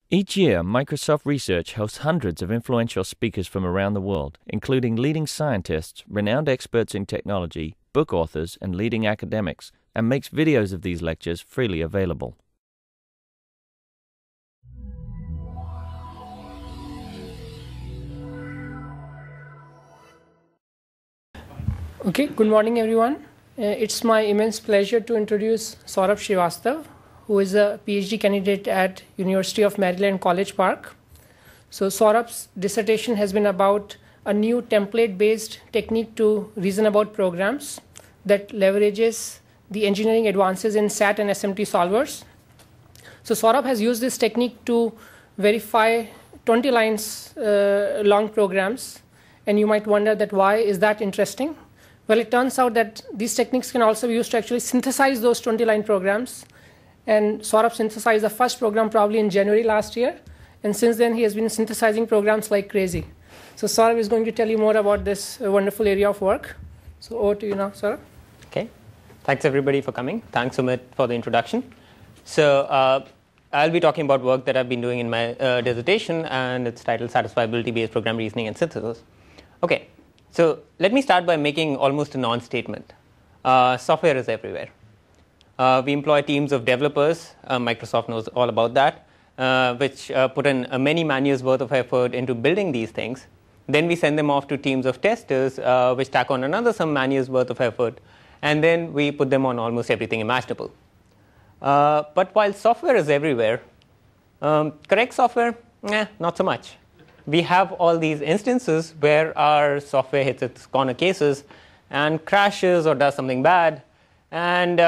Each year, Microsoft Research hosts hundreds of influential speakers from around the world, including leading scientists, renowned experts in technology, book authors, and leading academics, and makes videos of these lectures freely available. Okay, good morning everyone. It's my immense pleasure to introduce Saurabh Srivastav, who is a PhD candidate at University of Maryland, College Park. So Saurabh's dissertation has been about a new template-based technique to reason about programs that leverages the engineering advances in SAT and SMT solvers. So Saurabh has used this technique to verify 20 lines long programs, and you might wonder that why is that interesting? Well, it turns out that these techniques can also be used to actually synthesize those 20-line programs. And Saurabh synthesized the first program probably in January last year. And since then, he has been synthesizing programs like crazy. So Saurabh is going to tell you more about this wonderful area of work. So over to you now, Saurabh. Okay. Thanks, everybody, for coming. Thanks, Sumit, for the introduction. So I'll be talking about work that I've been doing in my dissertation, and it's titled Satisfiability-based program reasoning and synthesis. Okay. So let me start by making almost a non-statement. Software is everywhere. We employ teams of developers. Microsoft knows all about that, which put in many man-years worth of effort into building these things. Then we send them off to teams of testers, which tack on another some man-years worth of effort. And then we put them on almost everything imaginable. But while software is everywhere, correct software, not so much. We have all these instances where our software hits its corner cases and crashes or does something bad. And,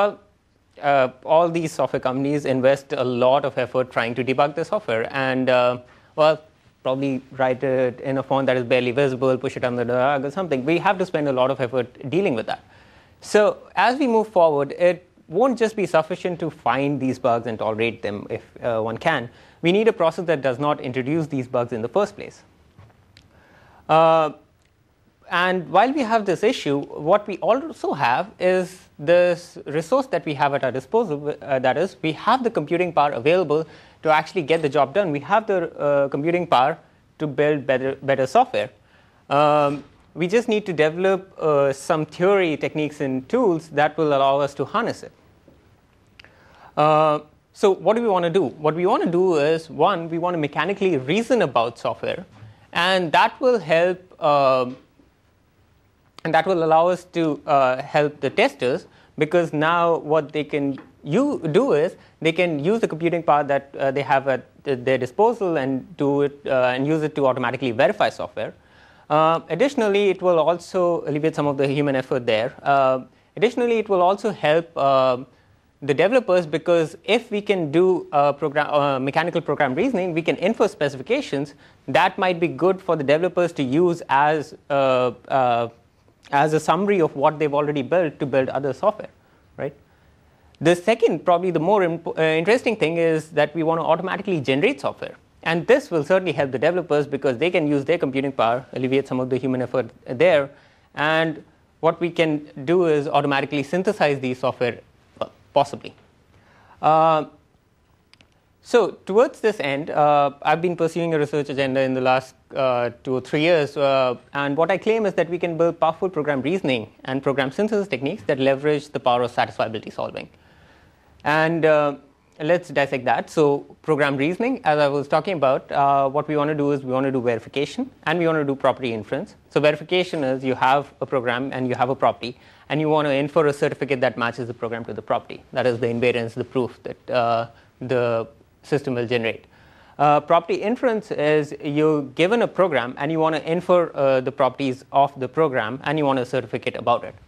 all these software companies invest a lot of effort trying to debug the software. And, probably write it in a font that is barely visible, push it under the rug or something. We have to spend a lot of effort dealing with that. So as we move forward, it won't just be sufficient to find these bugs and tolerate them if one can. We need a process that does not introduce these bugs in the first place. And while we have this issue, what we also have is this resource that we have at our disposal. That is, we have the computing power available to actually get the job done. We have the computing power to build better software. We just need to develop some theory, techniques, and tools that will allow us to harness it. So what do we want to do? What we want to do is, one, we want to mechanically reason about software, and that will help. And that will allow us to help the testers, because now what they can do is they can use the computing power that they have at their disposal and do it and use it to automatically verify software. Additionally, it will also alleviate some of the human effort there. Additionally, it will also help the developers, because if we can do mechanical program reasoning, we can infer specifications that might be good for the developers to use as a summary of what they've already built to build other software, right? The second, probably the more interesting thing, is that we want to automatically generate software. And this will certainly help the developers, because they can use their computing power, alleviate some of the human effort there. And what we can do is automatically synthesize these software, possibly. So towards this end, I've been pursuing a research agenda in the last 2 or 3 years. And what I claim is that we can build powerful program reasoning and program synthesis techniques that leverage the power of satisfiability solving. And let's dissect that. So program reasoning, as I was talking about, what we want to do is we want to do verification, and we want to do property inference. So verification is you have a program and you have a property, and you want to infer a certificate that matches the program to the property. That is the invariance, the proof that the system will generate. Property inference is you're given a program and you want to infer the properties of the program, and you want a certificate about it.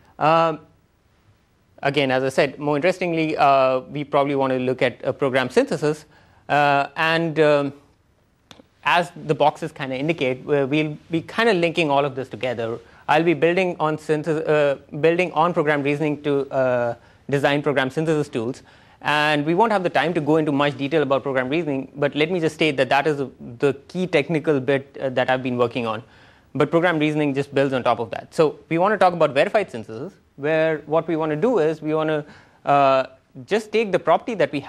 Again, as I said, more interestingly, we probably want to look at a program synthesis. And as the boxes kind of indicate, we'll be kind of linking all of this together. I'll be building on program reasoning to design program synthesis tools. And we won't have the time to go into much detail about program reasoning, but let me just state that that is the key technical bit that I've been working on. But program reasoning just builds on top of that. So we want to talk about verified synthesis, where what we want to do is we want to just take the property that we have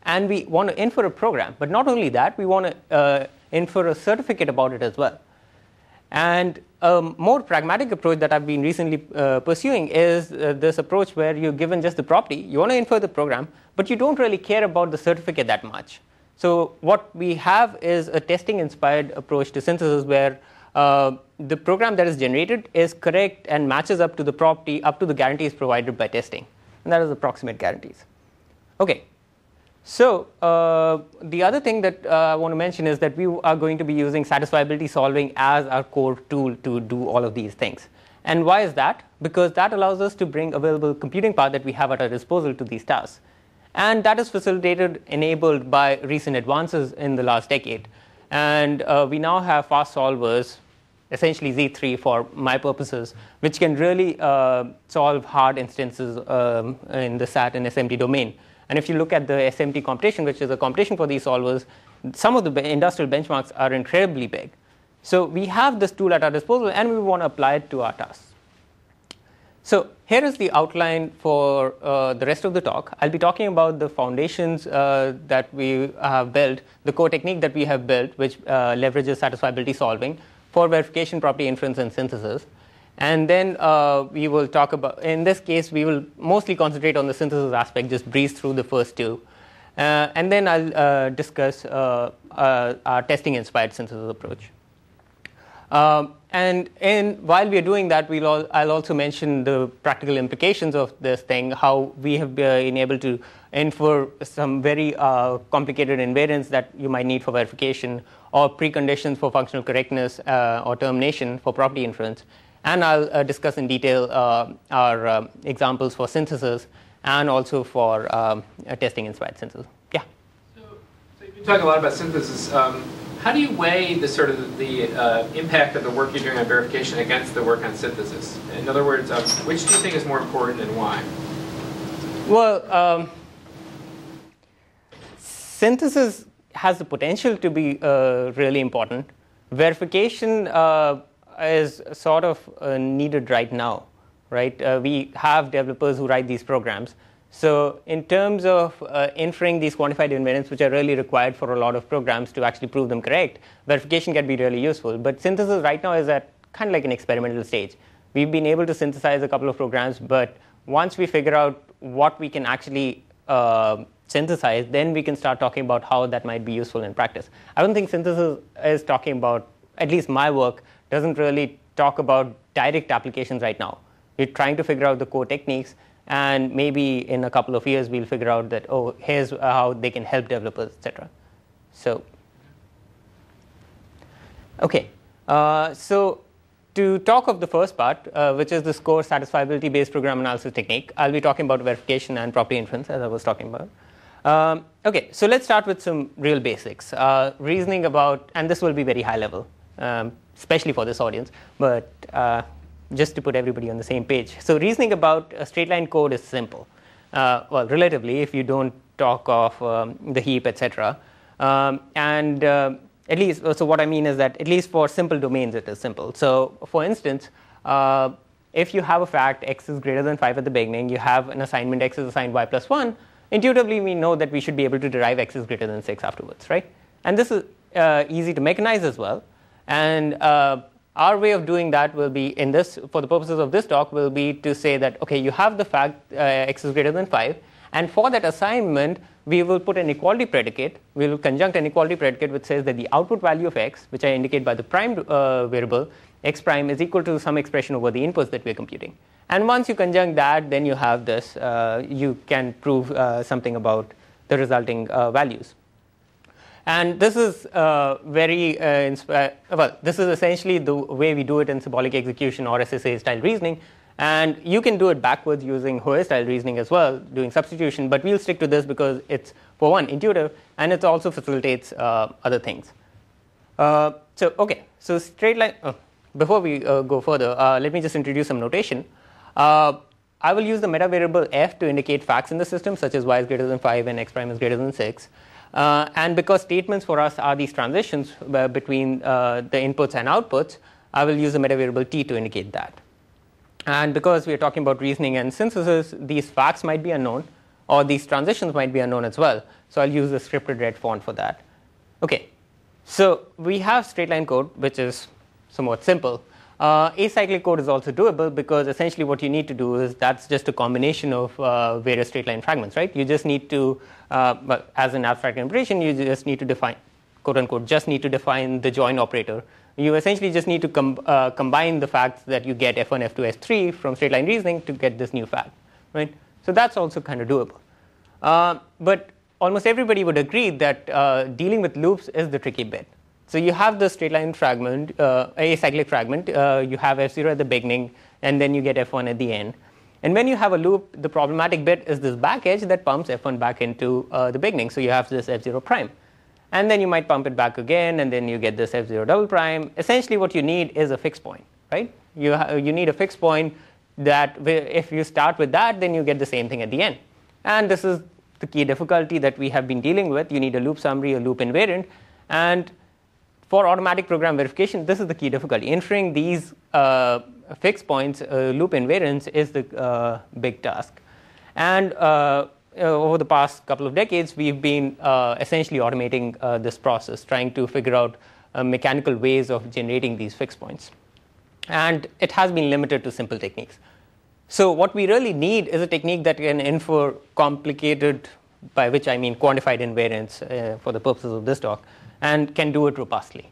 and we want to infer a program. But not only that, we want to infer a certificate about it as well. And a more pragmatic approach that I've been recently pursuing is this approach where you're given just the property, you want to infer the program, but you don't really care about the certificate that much. So what we have is a testing-inspired approach to synthesis where the program that is generated is correct and matches up to the property, up to the guarantees provided by testing. And that is approximate guarantees. Okay. So the other thing that I want to mention is that we are going to be using satisfiability solving as our core tool to do all of these things. And why is that? Because that allows us to bring available computing power that we have at our disposal to these tasks. And that is facilitated, enabled by recent advances in the last decade. And we now have fast solvers, essentially Z3 for my purposes, which can really solve hard instances in the SAT and SMT domain. And if you look at the SMT computation, which is a computation for these solvers, some of the industrial benchmarks are incredibly big. So we have this tool at our disposal, and we want to apply it to our tasks. So here is the outline for the rest of the talk. I'll be talking about the foundations that we have built, the core technique that we have built, which leverages satisfiability solving for verification, property inference, and synthesis. And then we will talk about, in this case, we will mostly concentrate on the synthesis aspect, just breeze through the first two. And then I'll discuss our testing-inspired synthesis approach. And while we are doing that, I'll also mention the practical implications of this thing, how we have been able to infer some very complicated invariants that you might need for verification, or preconditions for functional correctness or termination for property inference. And I'll discuss in detail our examples for synthesis and also for testing-inspired synthesis. Yeah. So you've been talking a lot about synthesis. How do you weigh the impact of the work you're doing on verification against the work on synthesis? In other words, which do you think is more important and why? Well, synthesis has the potential to be really important. Verification is sort of needed right now, right? We have developers who write these programs. So in terms of inferring these quantified invariants, which are really required for a lot of programs to actually prove them correct, verification can be really useful. But synthesis right now is at kind of like an experimental stage. We've been able to synthesize a couple of programs, but once we figure out what we can actually synthesize, then we can start talking about how that might be useful in practice. I don't think synthesis is talking about, at least my work, doesn't really talk about direct applications right now. We're trying to figure out the core techniques, and maybe in a couple of years we'll figure out that, oh, here's how they can help developers, etc. So, okay. So to talk of the first part, which is this core satisfiability-based program analysis technique, I'll be talking about verification and property inference, as I was talking about. Okay, so let's start with some real basics. Reasoning about, and this will be very high level, especially for this audience, but just to put everybody on the same page. So reasoning about a straight line code is simple. Well, relatively, if you don't talk of the heap, etc. At least, so what I mean is that at least for simple domains, it is simple. So for instance, if you have a fact x is greater than 5 at the beginning, you have an assignment x is assigned y plus 1, intuitively we know that we should be able to derive x is greater than 6 afterwards, right? And this is easy to mechanize as well. And our way of doing that will be, in this, for the purposes of this talk, will be to say that, okay, you have the fact x is greater than 5, and for that assignment, we will put an equality predicate. We will conjunct an equality predicate which says that the output value of x, which I indicate by the prime variable, x prime is equal to some expression over the inputs that we're computing. And once you conjunct that, then you have this, you can prove something about the resulting values. And this is very well, this is essentially the way we do it in symbolic execution or SSA style reasoning. And you can do it backwards using Hoare style reasoning as well, doing substitution. But we'll stick to this because it's, for one, intuitive, and it also facilitates other things. So straight line. Before we go further, let me just introduce some notation. I will use the meta variable f to indicate facts in the system, such as y is greater than 5 and x prime is greater than 6. And because statements for us are these transitions between the inputs and outputs, I will use the meta variable t to indicate that. And because we are talking about reasoning and synthesis, these facts might be unknown, or these transitions might be unknown as well. So I'll use the scripted red font for that. Okay, so we have straight line code, which is somewhat simple. Acyclic code is also doable because essentially what you need to do is that's just a combination of various straight line fragments, right? You just need to, well, as an abstract interpretation, you just need to define, quote unquote, just need to define the join operator. You essentially just need to combine the facts that you get f1, f2, f3 from straight line reasoning to get this new fact, right? So that's also kind of doable. But almost everybody would agree that dealing with loops is the tricky bit. So you have the straight line fragment, acyclic fragment. You have f0 at the beginning, and then you get f1 at the end. And when you have a loop, the problematic bit is this back edge that pumps f1 back into the beginning. So you have this f0 prime. And then you might pump it back again, and then you get this f0 double prime. Essentially what you need is a fixed point, right? You need a fixed point that if you start with that, then you get the same thing at the end. And this is the key difficulty that we have been dealing with. You need a loop summary, a loop invariant. And for automatic program verification, this is the key difficulty. Inferring these fixed points, loop invariants, is the big task. And over the past couple of decades, we've been essentially automating this process, trying to figure out mechanical ways of generating these fixed points. And it has been limited to simple techniques. So what we really need is a technique that can infer complicated, by which I mean quantified invariants for the purposes of this talk, and can do it robustly.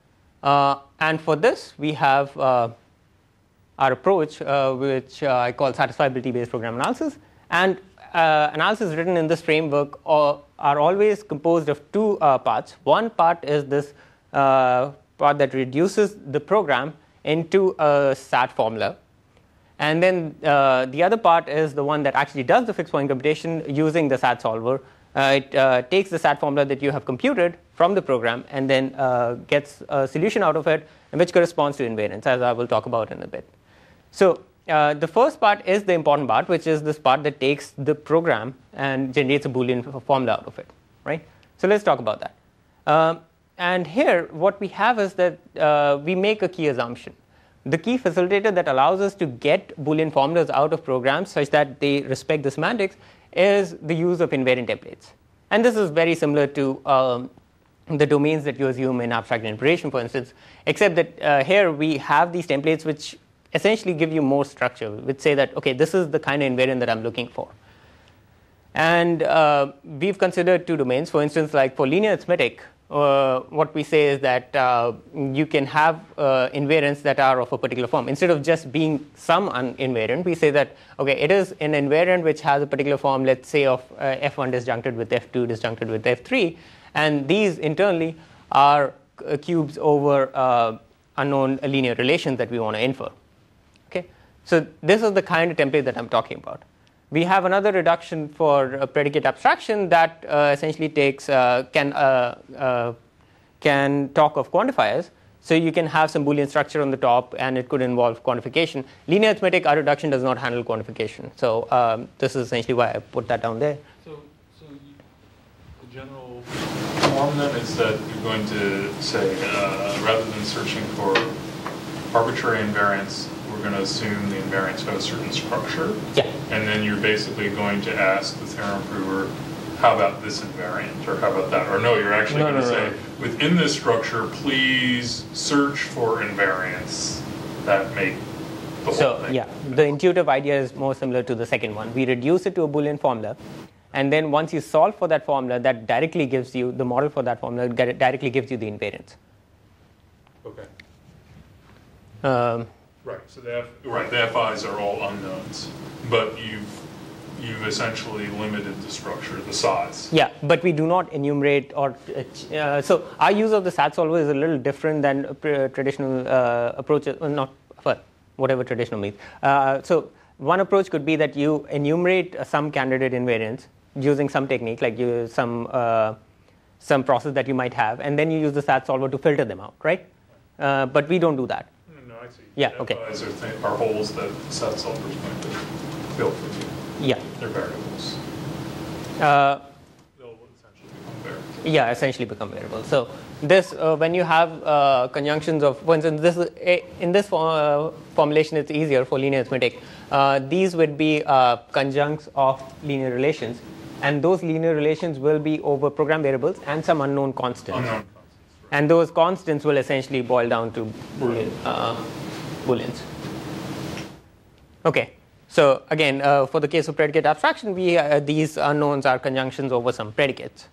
And for this, we have our approach, which I call satisfiability-based program analysis. And analysis written in this framework are always composed of two parts. One part is this part that reduces the program into a SAT formula. And then the other part is the one that actually does the fixed point computation using the SAT solver. It takes the SAT formula that you have computed from the program and then gets a solution out of it, which corresponds to invariance, as I will talk about in a bit. So the first part is the important part, which is this part that takes the program and generates a Boolean formula out of it, right? So let's talk about that. And here, what we have is that we make a key assumption. The key facilitator that allows us to get Boolean formulas out of programs such that they respect the semantics is the use of invariant templates. And this is very similar to the domains that you assume in abstract interpretation, for instance, except that here we have these templates which essentially give you more structure, which say that, okay, this is the kind of invariant that I'm looking for. And we've considered two domains. For instance, like for linear arithmetic, what we say is that you can have invariants that are of a particular form. Instead of just being some invariant, we say that, okay, it is an invariant which has a particular form, let's say of f1 disjuncted with f2 disjuncted with f3. And these internally are cubes over unknown linear relations that we want to infer. Okay, so this is the kind of template that I'm talking about. We have another reduction for a predicate abstraction that essentially takes can talk of quantifiers. So you can have some Boolean structure on the top, and it could involve quantification. Linear arithmetic, our reduction does not handle quantification. So this is essentially why I put that down there. So the general form then is that you're going to say, rather than searching for arbitrary invariants, we're going to assume the invariants have a certain structure. Yeah. And then you're basically going to ask the theorem prover, how about this invariant, or how about that? Or no, you're actually going to say, within this structure, please search for invariants that make the whole thing. Yeah, the intuitive idea is more similar to the second one. We reduce it to a Boolean formula, and then once you solve for that formula, that directly gives you, the model for that formula directly gives you the invariants. Okay. Right. So the FIs are all unknowns, but you've essentially limited the structure, the size. Yeah, but we do not enumerate or so our use of the SAT solver is a little different than traditional approaches. Not whatever traditional means. So one approach could be that you enumerate some candidate invariants using some technique, like some process that you might have, and then you use the SAT solver to filter them out, right? But we don't do that. I see. Yeah, okay. FIs are holes that SAT solvers might fill for you. Yeah. They're variables. They'll essentially become variables. Yeah, essentially become variables. So this, when you have conjunctions of, for instance, in this formulation, it's easier for linear arithmetic. These would be conjuncts of linear relations, and those linear relations will be over program variables and some unknown constants. Right. And those constants will essentially boil down to Booleans. Okay. So again, for the case of predicate abstraction, these unknowns are conjunctions over some predicates.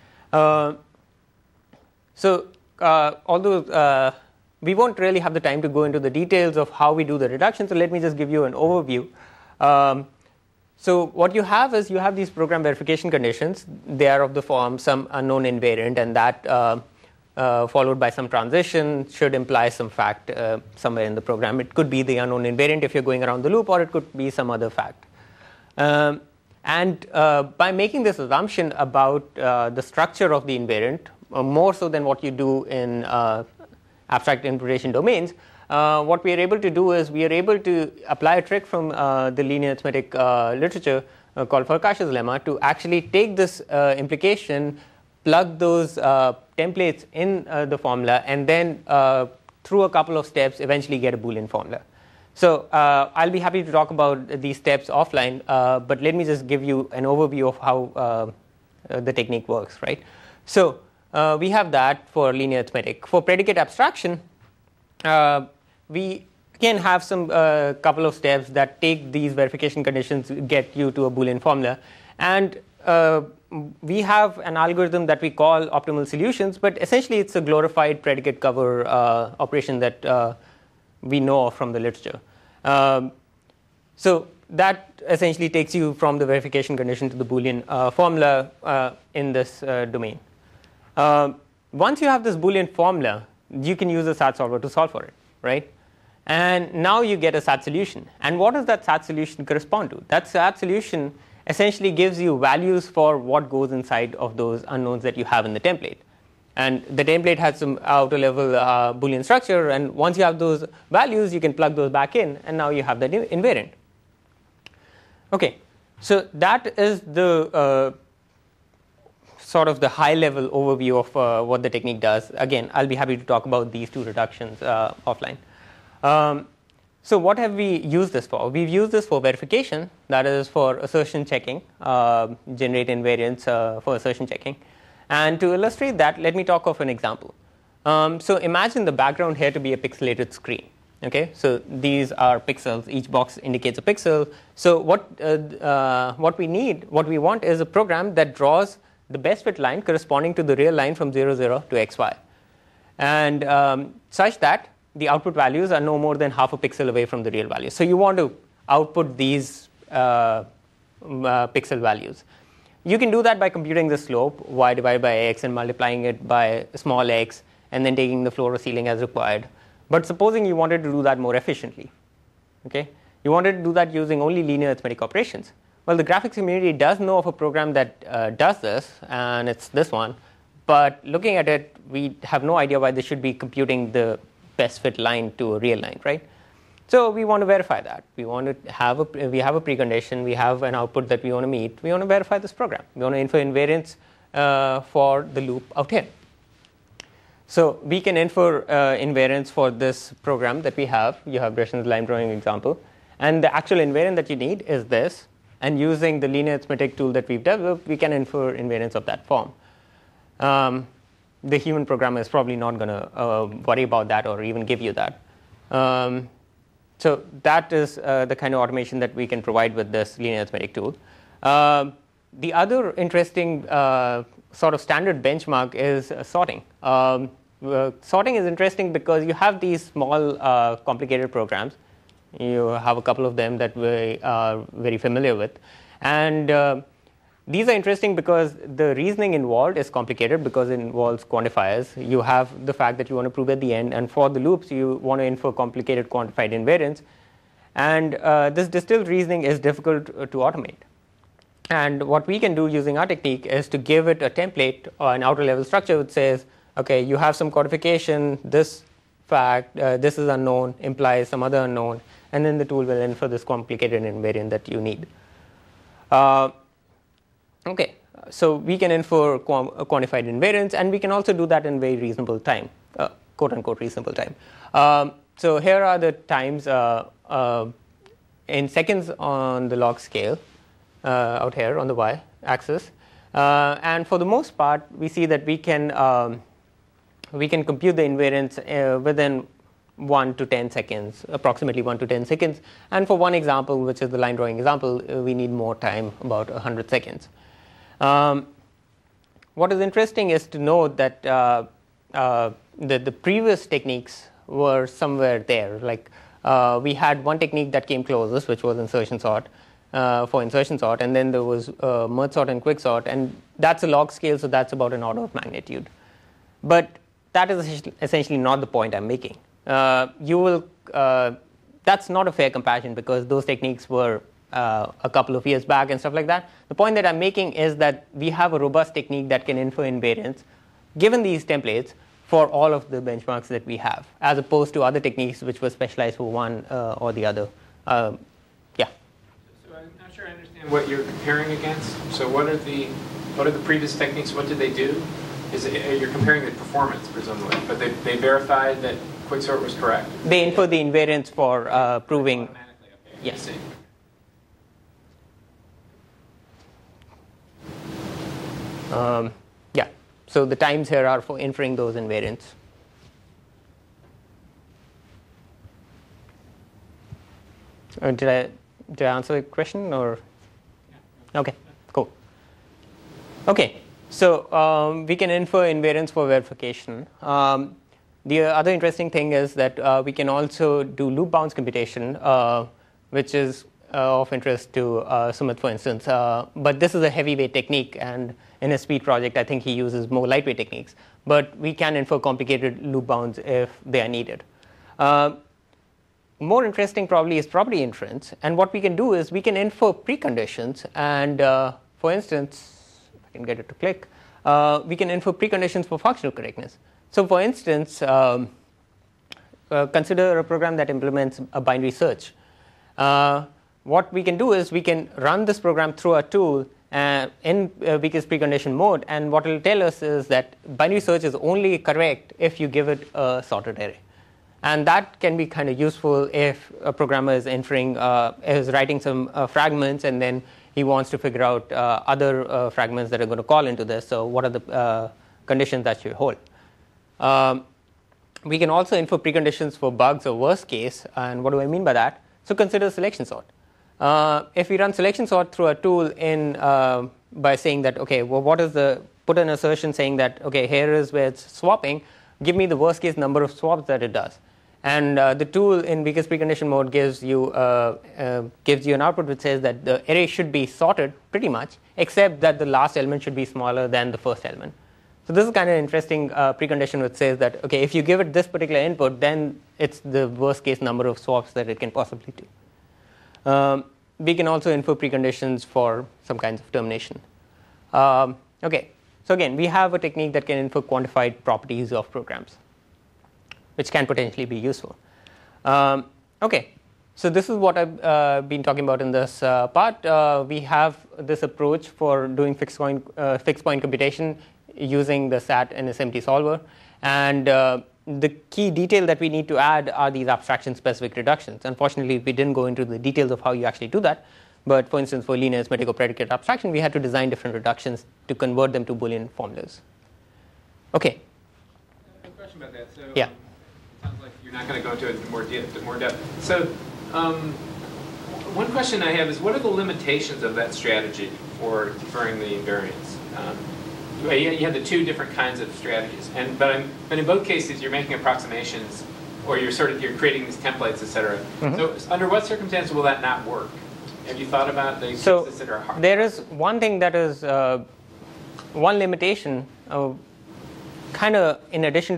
Although we won't really have the time to go into the details of how we do the reduction, so let me just give you an overview. So what you have is you have these program verification conditions. They are of the form some unknown invariant, and that followed by some transition should imply some fact somewhere in the program. It could be the unknown invariant if you're going around the loop, or it could be some other fact. And by making this assumption about the structure of the invariant, more so than what you do in abstract interpretation domains, what we are able to do is we are able to apply a trick from the linear arithmetic literature called Farkash's lemma to actually take this implication, plug those templates in the formula, and then through a couple of steps eventually get a Boolean formula. So I'll be happy to talk about these steps offline, but let me just give you an overview of how the technique works, right? So we have that for linear arithmetic. For predicate abstraction, we can have some couple of steps that take these verification conditions, get you to a Boolean formula, and we have an algorithm that we call optimal solutions, but essentially it's a glorified predicate cover operation that we know of from the literature. So that essentially takes you from the verification condition to the Boolean formula in this domain. Once you have this Boolean formula, you can use a SAT solver to solve for it, right? And now you get a SAT solution. And what does that SAT solution correspond to? That SAT solution essentially gives you values for what goes inside of those unknowns that you have in the template. And the template has some outer level Boolean structure, and once you have those values, you can plug those back in, and now you have that invariant. Okay, so that is the sort of the high level overview of what the technique does. Again, I'll be happy to talk about these two reductions offline. So what have we used this for? We've used this for verification, that is for assertion checking, generate invariants for assertion checking. And to illustrate that, let me talk of an example. So imagine the background here to be a pixelated screen. Okay, so these are pixels. Each box indicates a pixel. So what we want is a program that draws the best fit line corresponding to the real line from 0, 0 to xy, and such that the output values are no more than half a pixel away from the real value. So you want to output these pixel values. You can do that by computing the slope, y divided by x, and multiplying it by small x, and then taking the floor or ceiling as required. But supposing you wanted to do that more efficiently, okay? You wanted to do that using only linear arithmetic operations. Well, the graphics community does know of a program that does this, and it's this one. But looking at it, we have no idea why they should be computing the best fit line to a real line, right? So we want to verify that. We have a precondition. We have an output that we want to meet. We want to verify this program. We want to infer invariance for the loop out here. So we can infer invariance for this program that we have. You have Gresham's line drawing example. And the actual invariant that you need is this. And using the linear arithmetic tool that we've developed, we can infer invariance of that form. The human programmer is probably not going to worry about that or even give you that. So that is the kind of automation that we can provide with this linear arithmetic tool. The other interesting sort of standard benchmark is sorting. Sorting is interesting because you have these small complicated programs. You have a couple of them that we are very familiar with. And these are interesting because the reasoning involved is complicated because it involves quantifiers. You have the fact that you want to prove at the end, and for the loops, you want to infer complicated quantified invariance. And this distilled reasoning is difficult to automate. And what we can do using our technique is to give it a template or an outer level structure which says, okay, you have some codification, this fact, this is unknown, implies some other unknown, and then the tool will infer this complicated invariant that you need. Okay, So we can infer quantified invariance, and we can also do that in very reasonable time, quote-unquote reasonable time. So here are the times in seconds on the log scale out here on the y-axis. And for the most part, we see that we can compute the invariance within 1 to 10 seconds, approximately 1 to 10 seconds. And for one example, which is the line drawing example, we need more time, about 100 seconds. What is interesting is to note that the previous techniques were somewhere there. Like we had one technique that came closest, which was insertion sort, for insertion sort, and then there was merge sort and quick sort, and that's a log scale, so that's about an order of magnitude. But that is essentially not the point I'm making. That's not a fair comparison because those techniques were a couple of years back and stuff like that. The point that I'm making is that we have a robust technique that can infer invariance given these templates for all of the benchmarks that we have, as opposed to other techniques which were specialized for one or the other. Yeah. So I'm not sure I understand what you're comparing against. So what are the previous techniques? What did they do? You're comparing the performance, presumably, but they verified that quicksort was correct? They infer the invariance for proving. Automatically, okay. Yes. Yeah. So the times here are for inferring those invariants. Did I answer the question or? Yeah. Okay. Cool. Okay. So we can infer invariance for verification. The other interesting thing is that we can also do loop bounds computation, which is of interest to Sumit, for instance. But this is a heavyweight technique, and in his speed project, I think he uses more lightweight techniques. But we can infer complicated loop bounds if they are needed. More interesting probably is property inference. And what we can do is we can infer preconditions. And for instance, if I can get it to click, we can infer preconditions for functional correctness. So for instance, consider a program that implements a binary search. What we can do is we can run this program through a tool in weakest precondition mode, and what it will tell us is that binary search is only correct if you give it a sorted array. And that can be kind of useful if a programmer is is writing some fragments, and then he wants to figure out other fragments that are going to call into this. So what are the conditions that should hold? We can also infer preconditions for bugs or worst case. And what do I mean by that? So consider selection sort. If we run selection sort through a tool by saying that, okay, well, put an assertion saying that, okay, here is where it's swapping, give me the worst case number of swaps that it does. And the tool in weakest precondition mode gives you an output which says that the array should be sorted pretty much, except that the last element should be smaller than the first element. So this is kind of interesting precondition which says that, okay, if you give it this particular input, then it's the worst case number of swaps that it can possibly do. We can also infer preconditions for some kinds of termination. Okay, so again, we have a technique that can infer quantified properties of programs, which can potentially be useful. Okay, so this is what I've been talking about in this part. We have this approach for doing fixed point computation using the SAT and SMT solver. And the key detail that we need to add are these abstraction-specific reductions. Unfortunately, we didn't go into the details of how you actually do that. But for instance, for linear arithmetic or predicate abstraction, we had to design different reductions to convert them to Boolean formulas. Okay. I have a question about that. So, yeah. It sounds like you're not going to go into it in more depth. So one question I have is, what are the limitations of that strategy for inferring the invariance? You have the two different kinds of strategies, but in both cases you're making approximations, or you're creating these templates, etc. Mm-hmm. So under what circumstances will that not work? Have you thought about the cases that are hard? There is one thing that is one limitation, kind of in addition to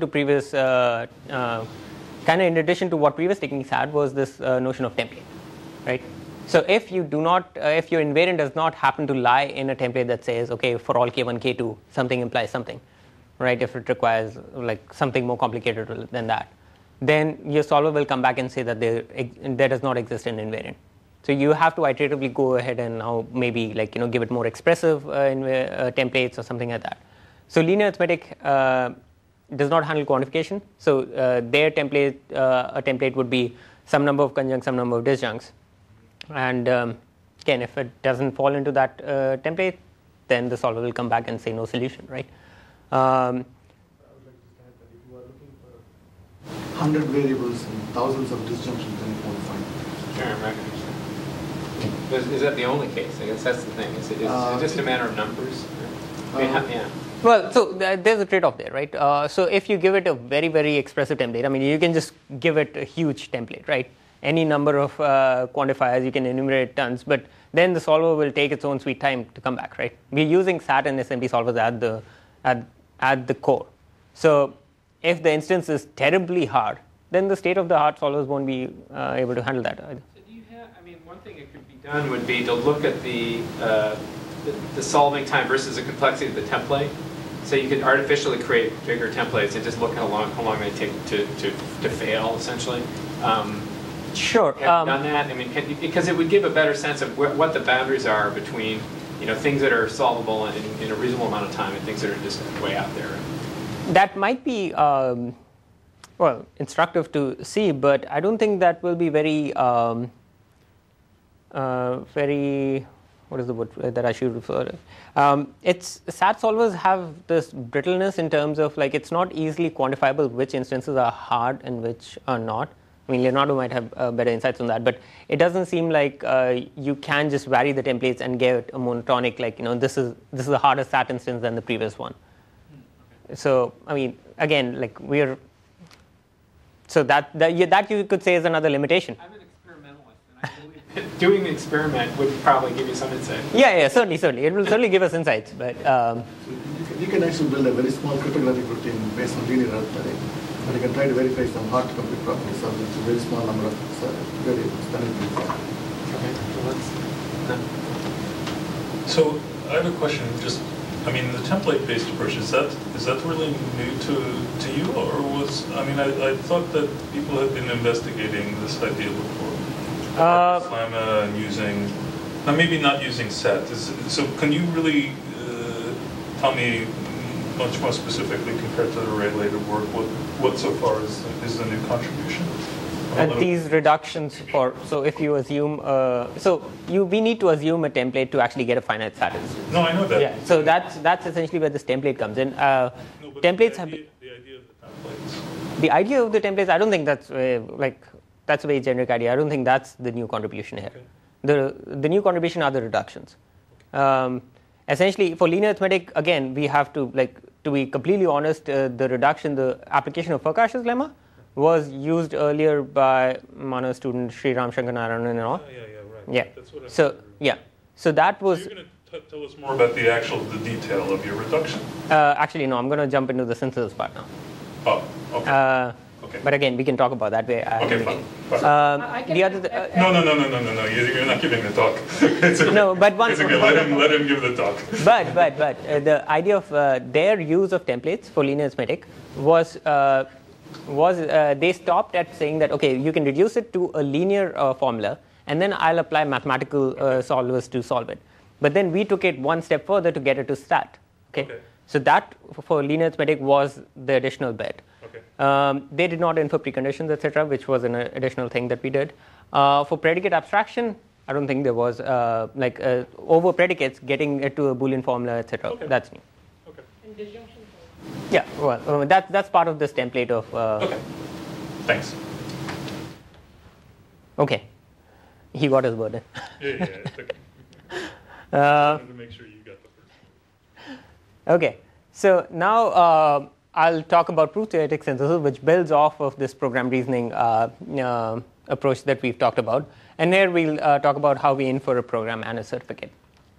what previous techniques had, was this notion of template, right? So if you do not, if your invariant does not happen to lie in a template that says, okay, for all k1, k2, something implies something, right? If it requires like something more complicated than that, then your solver will come back and say that there does not exist an invariant. So you have to iteratively go ahead and now maybe give it more expressive templates or something like that. So linear arithmetic does not handle quantification. So their template, a template would be some number of conjuncts, some number of disjuncts. And again, if it doesn't fall into that template, then the solver will come back and say no solution, right? I would like to add that if you are looking for 100 variables and thousands of disjunctions, then you won't find it. Sure, right. Is that the only case? I guess that's the thing. Is it just a matter of numbers? Yeah. Well, so there's a trade-off there, right? So if you give it a very, very expressive template, I mean, you can just give it a huge template, right? Any number of quantifiers, you can enumerate tons, but then the solver will take its own sweet time to come back, right? We're using SAT and SMT solvers at the core. So if the instance is terribly hard, then the state-of-the-art solvers won't be able to handle that either. So do you have, I mean, one thing that could be done would be to look at the solving time versus the complexity of the template. So you could artificially create bigger templates and just look at how long they take to fail, essentially. Sure. Have you done that? I mean, because it would give a better sense of what the boundaries are between things that are solvable in a reasonable amount of time and things that are just way out there. That might be instructive to see, but I don't think that will be very what is the word that I should refer to? SAT solvers have this brittleness in terms of it's not easily quantifiable which instances are hard and which are not. I mean, Leonardo might have better insights on that, but it doesn't seem like you can just vary the templates and get a monotonic, this is a harder SAT instance than the previous one. Okay. So, I mean, again, that you could say is another limitation. I'm an experimentalist, and I believe doing the experiment would probably give you some insight. Yeah, certainly. It will certainly give us insights, but... So you can actually build a very small cryptographic routine based on linear arithmetic. But you can try to verify some hard to complete properties, so it's a very small number of variables. Okay. So I have a question. I mean, the template-based approach, is that really new to you, or I thought that people had been investigating this idea before. Slamma and using, now maybe not using SET. So can you really tell me much more specifically compared to the related work, what so far is the new contribution? These reductions so if you assume, we need to assume a template to actually get a finite status. No, I know that. Yeah, so that's essentially where this template comes in. Templates have the idea of the templates. The idea of the templates, I don't think that's that's a very generic idea. I don't think that's the new contribution here. Okay. The new contribution are the reductions. Essentially, for linear arithmetic, again, we have to be completely honest, the application of Farkash's lemma was used earlier by Mana's student Sri Ram Shankar Narayanan and all. Right. Yeah. That's what So that was... So you're going to tell us more about the detail of your reduction? Actually, no, I'm going to jump into the synthesis part now. Oh, okay. Okay. But again, we can talk about that way. Okay, fine. No. You're not giving the talk. Okay. No, but it's okay. Let him give the talk. But the idea of their use of templates for linear arithmetic was they stopped at saying that you can reduce it to a linear formula, and then I'll apply mathematical solvers to solve it. But then we took it one step further to get it to stat. Okay. So that for linear arithmetic was the additional bit. They did not infer preconditions, etc., which was an additional thing that we did. For predicate abstraction, I don't think there was over predicates getting it to a Boolean formula, etc. Okay. That's new. Okay. And disjunction. Yeah, well, that's part of this template of. Okay. Thanks. Okay. He got his burden. Yeah. It's okay. I wanted to make sure you got the first. Okay. So now. I'll talk about proof-theoretic synthesis, which builds off of this program reasoning approach that we've talked about. And here we'll talk about how we infer a program and a certificate.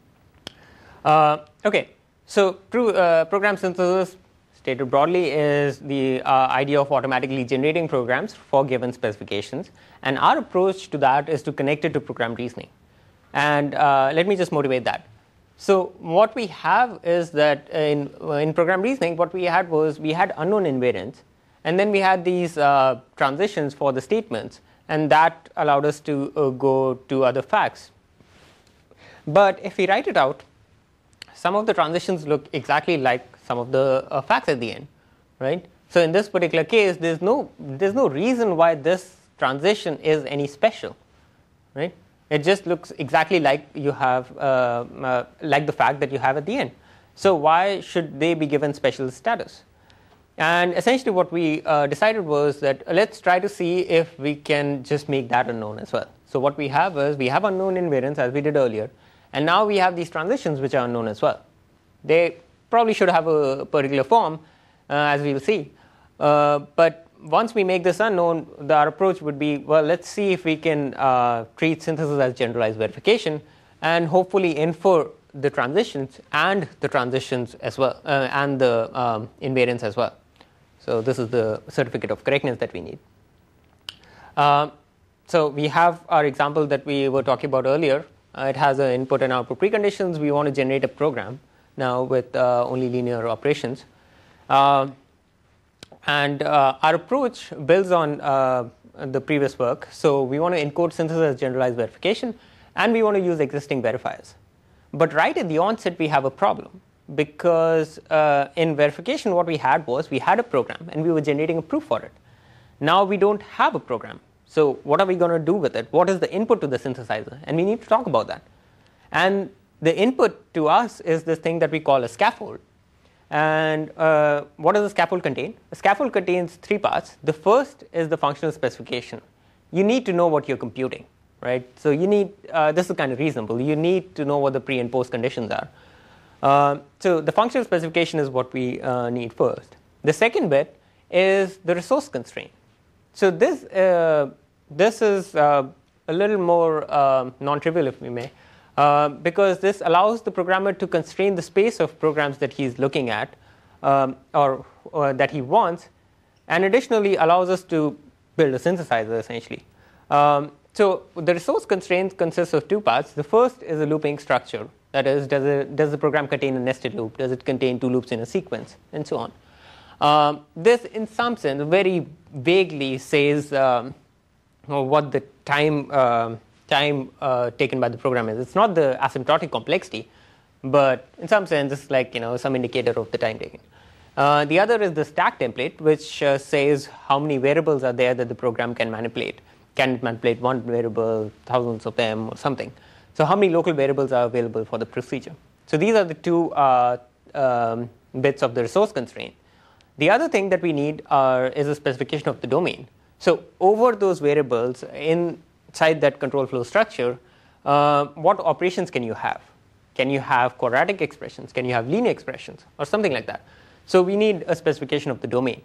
Okay, so program synthesis, stated broadly, is the idea of automatically generating programs for given specifications. And our approach to that is to connect it to program reasoning. And let me just motivate that. So what we have is that in program reasoning, what we had unknown invariants, and then we had these transitions for the statements, and that allowed us to go to other facts. But if we write it out, some of the transitions look exactly like some of the facts at the end, right? So in this particular case, there's no reason why this transition is any special, right? It just looks exactly like you have like the fact that you have at the end. So why should they be given special status? And essentially what we decided was that let's try to see if we can just make that unknown as well. So what we have is we have unknown invariants as we did earlier, and now we have these transitions which are unknown as well. They probably should have a particular form, as we will see. But once we make this unknown, our approach would be, well, let's see if we can treat synthesis as generalized verification and hopefully infer the transitions as well, and the invariants as well. So this is the certificate of correctness that we need. So we have our example that we were talking about earlier. It has an input and output preconditions. We want to generate a program now with only linear operations. And our approach builds on the previous work. So we want to encode synthesis as generalized verification, and we want to use existing verifiers. But right at the onset, we have a problem, because in verification, what we had was we had a program, and we were generating a proof for it. Now we don't have a program. So what are we going to do with it? What is the input to the synthesizer? And we need to talk about that. And the input to us is this thing that we call a scaffold. And what does the scaffold contain? The scaffold contains three parts. The first is the functional specification. You need to know what you're computing, right? So you need, this is kind of reasonable. You need to know what the pre and post conditions are. So the functional specification is what we need first. The second bit is the resource constraint. So this is a little more non-trivial, if we may, because this allows the programmer to constrain the space of programs that he's looking at or that he wants, and additionally allows us to build a synthesizer, essentially. So the resource constraint consists of two parts. The first is a looping structure. That is, does the program contain a nested loop? Does it contain two loops in a sequence? And so on. This, in some sense, very vaguely says what the time taken by the program is. It's not the asymptotic complexity, but in some sense, it's like some indicator of the time taken. The other is the stack template, which says how many variables are there that the program can manipulate. Can it manipulate one variable, thousands of them, or something? So how many local variables are available for the procedure? So these are the two bits of the resource constraint. The other thing that we need is a specification of the domain. So over those variables inside that control flow structure, what operations can you have? Can you have quadratic expressions? Can you have linear expressions? Or something like that. So we need a specification of the domain.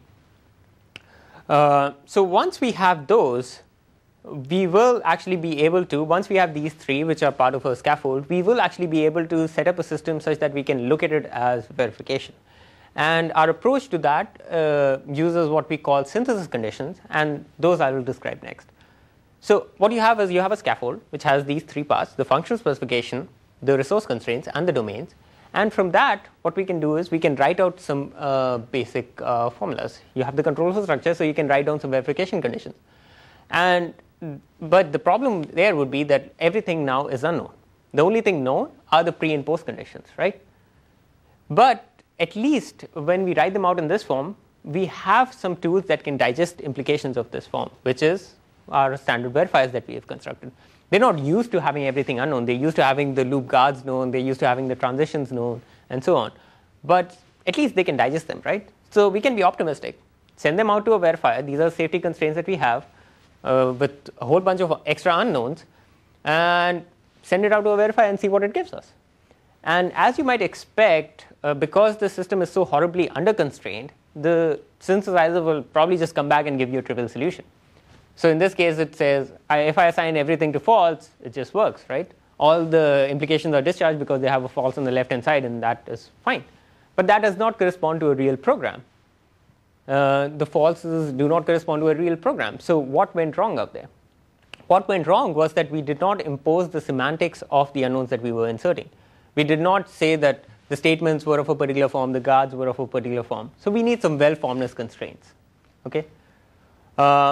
So once we have those, we will actually be able to, once we have these three, which are part of a scaffold, we will actually be able to set up a system such that we can look at it as verification. And our approach to that uses what we call synthesis conditions, and those I will describe next. So what you have is you have a scaffold which has these three parts: the functional specification, the resource constraints, and the domains. And from that, what we can do is we can write out some basic formulas. You have the control flow structure, so you can write down some verification conditions. But the problem there would be that everything now is unknown. The only thing known are the pre and post conditions, right? But at least when we write them out in this form, we have some tools that can digest implications of this form, which is our standard verifiers that we have constructed. They're not used to having everything unknown. They're used to having the loop guards known. They're used to having the transitions known, and so on. But at least they can digest them, right? So we can be optimistic. Send them out to a verifier. These are safety constraints that we have with a whole bunch of extra unknowns, and send it out to a verifier and see what it gives us. And as you might expect, because the system is so horribly under-constrained, the synthesizer will probably just come back and give you a trivial solution. So in this case, it says, if I assign everything to false, it just works, right? All the implications are discharged because they have a false on the left-hand side, and that is fine. But that does not correspond to a real program. The falses do not correspond to a real program. So what went wrong out there? What went wrong was that we did not impose the semantics of the unknowns that we were inserting. We did not say that the statements were of a particular form, the guards were of a particular form. So we need some well-formedness constraints. Okay.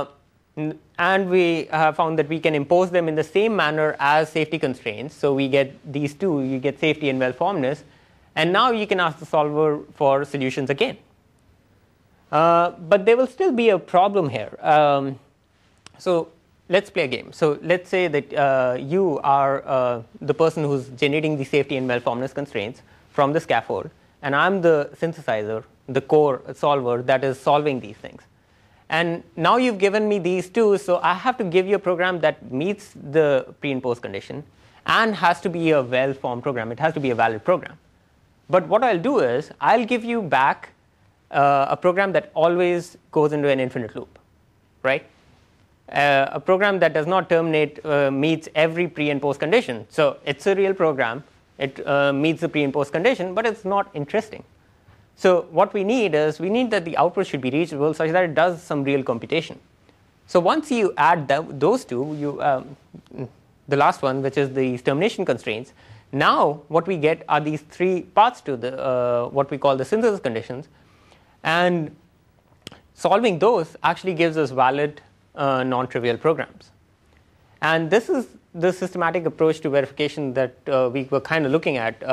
And we have found that we can impose them in the same manner as safety constraints. So we get these two, you get safety and well-formedness. And now you can ask the solver for solutions again. But there will still be a problem here. So let's play a game. So let's say that you are the person who's generating the safety and well-formedness constraints from the scaffold. And I'm the synthesizer, the core solver that is solving these things. And now you've given me these two, so I have to give you a program that meets the pre and post condition and has to be a well-formed program. It has to be a valid program. But what I'll do is I'll give you back a program that always goes into an infinite loop, right? A program that does not terminate meets every pre and post condition. So it's a real program. It meets the pre and post condition, but it's not interesting. So what we need is we need that the output should be reachable such that it does some real computation. So once you add those two, the last one, which is the termination constraints, now what we get are these three parts to the what we call the synthesis conditions. And solving those actually gives us valid non-trivial programs. And this is the systematic approach to verification that we were kind of looking at.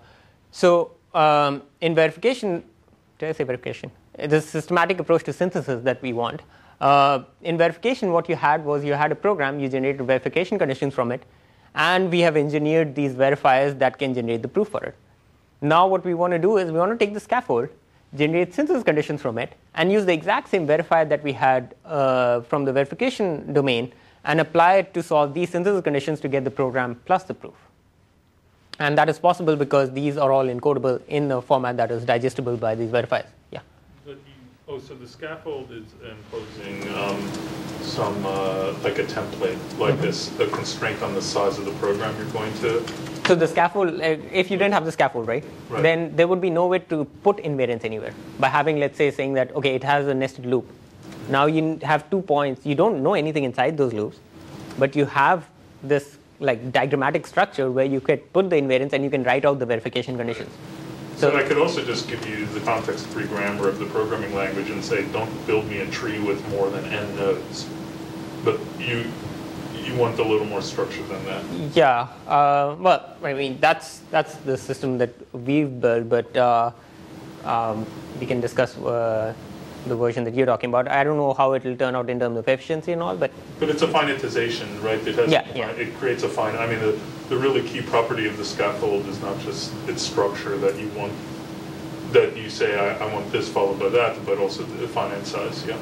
In verification, did I say verification? The systematic approach to synthesis that we want. In verification, what you had was you had a program, you generated verification conditions from it, and we have engineered these verifiers that can generate the proof for it. Now what we want to do is we want to take the scaffold, generate synthesis conditions from it, and use the exact same verifier that we had from the verification domain and apply it to solve these synthesis conditions to get the program plus the proof. And that is possible because these are all encodable in a format that is digestible by these verifiers. Yeah. So the scaffold is imposing some like a template, like this, a constraint on the size of the program you're going to. So the scaffold, if you didn't have the scaffold, right, then there would be no way to put invariance anywhere. By having, let's say, saying that okay, it has a nested loop. Now you have 2 points. You don't know anything inside those loops, but you have this like diagrammatic structure where you could put the invariance and you can write out the verification conditions. So I could also just give you the context-free grammar of the programming language and say, don't build me a tree with more than n nodes. But you want a little more structure than that. Yeah. Well, I mean that's the system that we've built, but we can discuss the version that you're talking about. I don't know how it will turn out in terms of efficiency and all, but it's a finitization, right? It has it creates a finite. I mean, the really key property of the scaffold is not just its structure that you want, that you say I want this followed by that, but also the finite size. Yeah.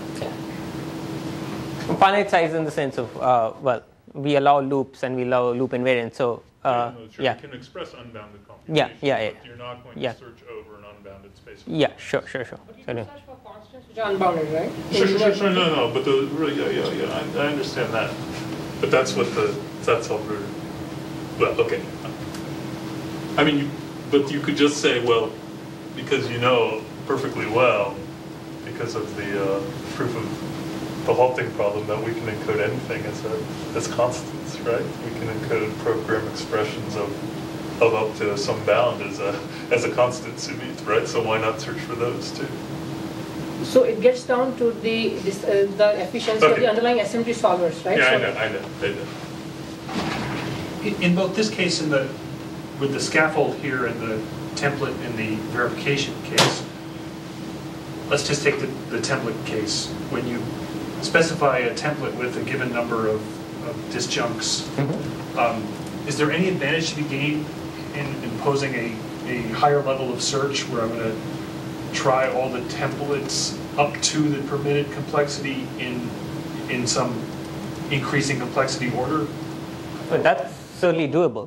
Finite size in the sense of well, we allow loops and we allow loop invariance. So you can express unbounded computation. But you're not going to search over an unbounded space. Yeah, sure. But you can search for constants which are unbounded, right? Sure. No. But I understand that. But that's what that's all for. Well, okay. I mean, but you could just say, well, because you know perfectly well, because of the proof of the halting problem, that we can encode anything as constants, right? We can encode program expressions of up to some bound as a constant summit, right? So why not search for those too? So it gets down to the efficiency of the underlying SMT solvers, right? Yeah, I know. In both this case and with the scaffold here and the template in the verification case, let's just take the template case. When you specify a template with a given number of disjuncts, is there any advantage to be gained in imposing a higher level of search where I'm going to try all the templates up to the permitted complexity in some increasing complexity order? But that's certainly doable.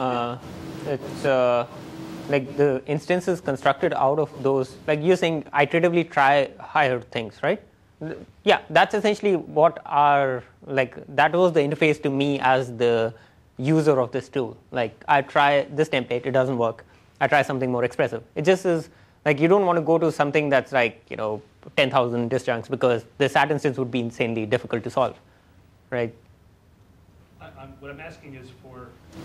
It's like the instances constructed out of those, like you're saying, iteratively try higher things, right? Yeah, that's essentially what that was the interface to me as the user of this tool. Like I try this template, it doesn't work. I try something more expressive. It just is like you don't want to go to something that's like 10,000 disjuncts because the SAT instance would be insanely difficult to solve, right? What I'm asking is for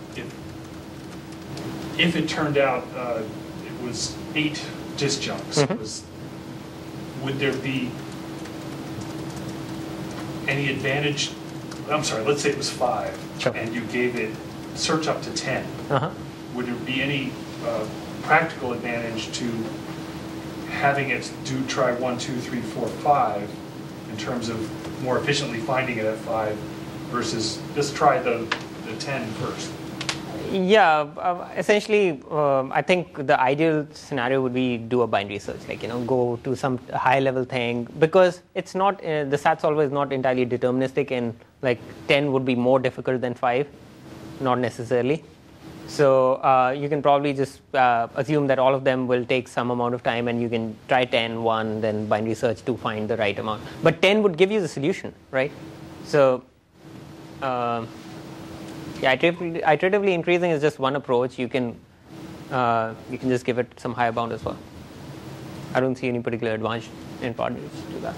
if it turned out it was 8 disjuncts, would there be any advantage? I'm sorry, let's say it was 5, Sure. and you gave it search up to 10. Uh-huh. Would there be any practical advantage to having it try 1, 2, 3, 4, 5 in terms of more efficiently finding it at 5 versus just try the 10 first? Yeah, essentially, I think the ideal scenario would be do a binary search, like, go to some high-level thing, because it's not, the SAT solver is not entirely deterministic, and like 10 would be more difficult than 5, not necessarily. So you can probably just assume that all of them will take some amount of time, and you can try 10, 1, then binary search to find the right amount. But 10 would give you the solution, right? So yeah, iteratively increasing is just one approach. You can just give it some higher bound as well. I don't see any particular advantage in partners to that.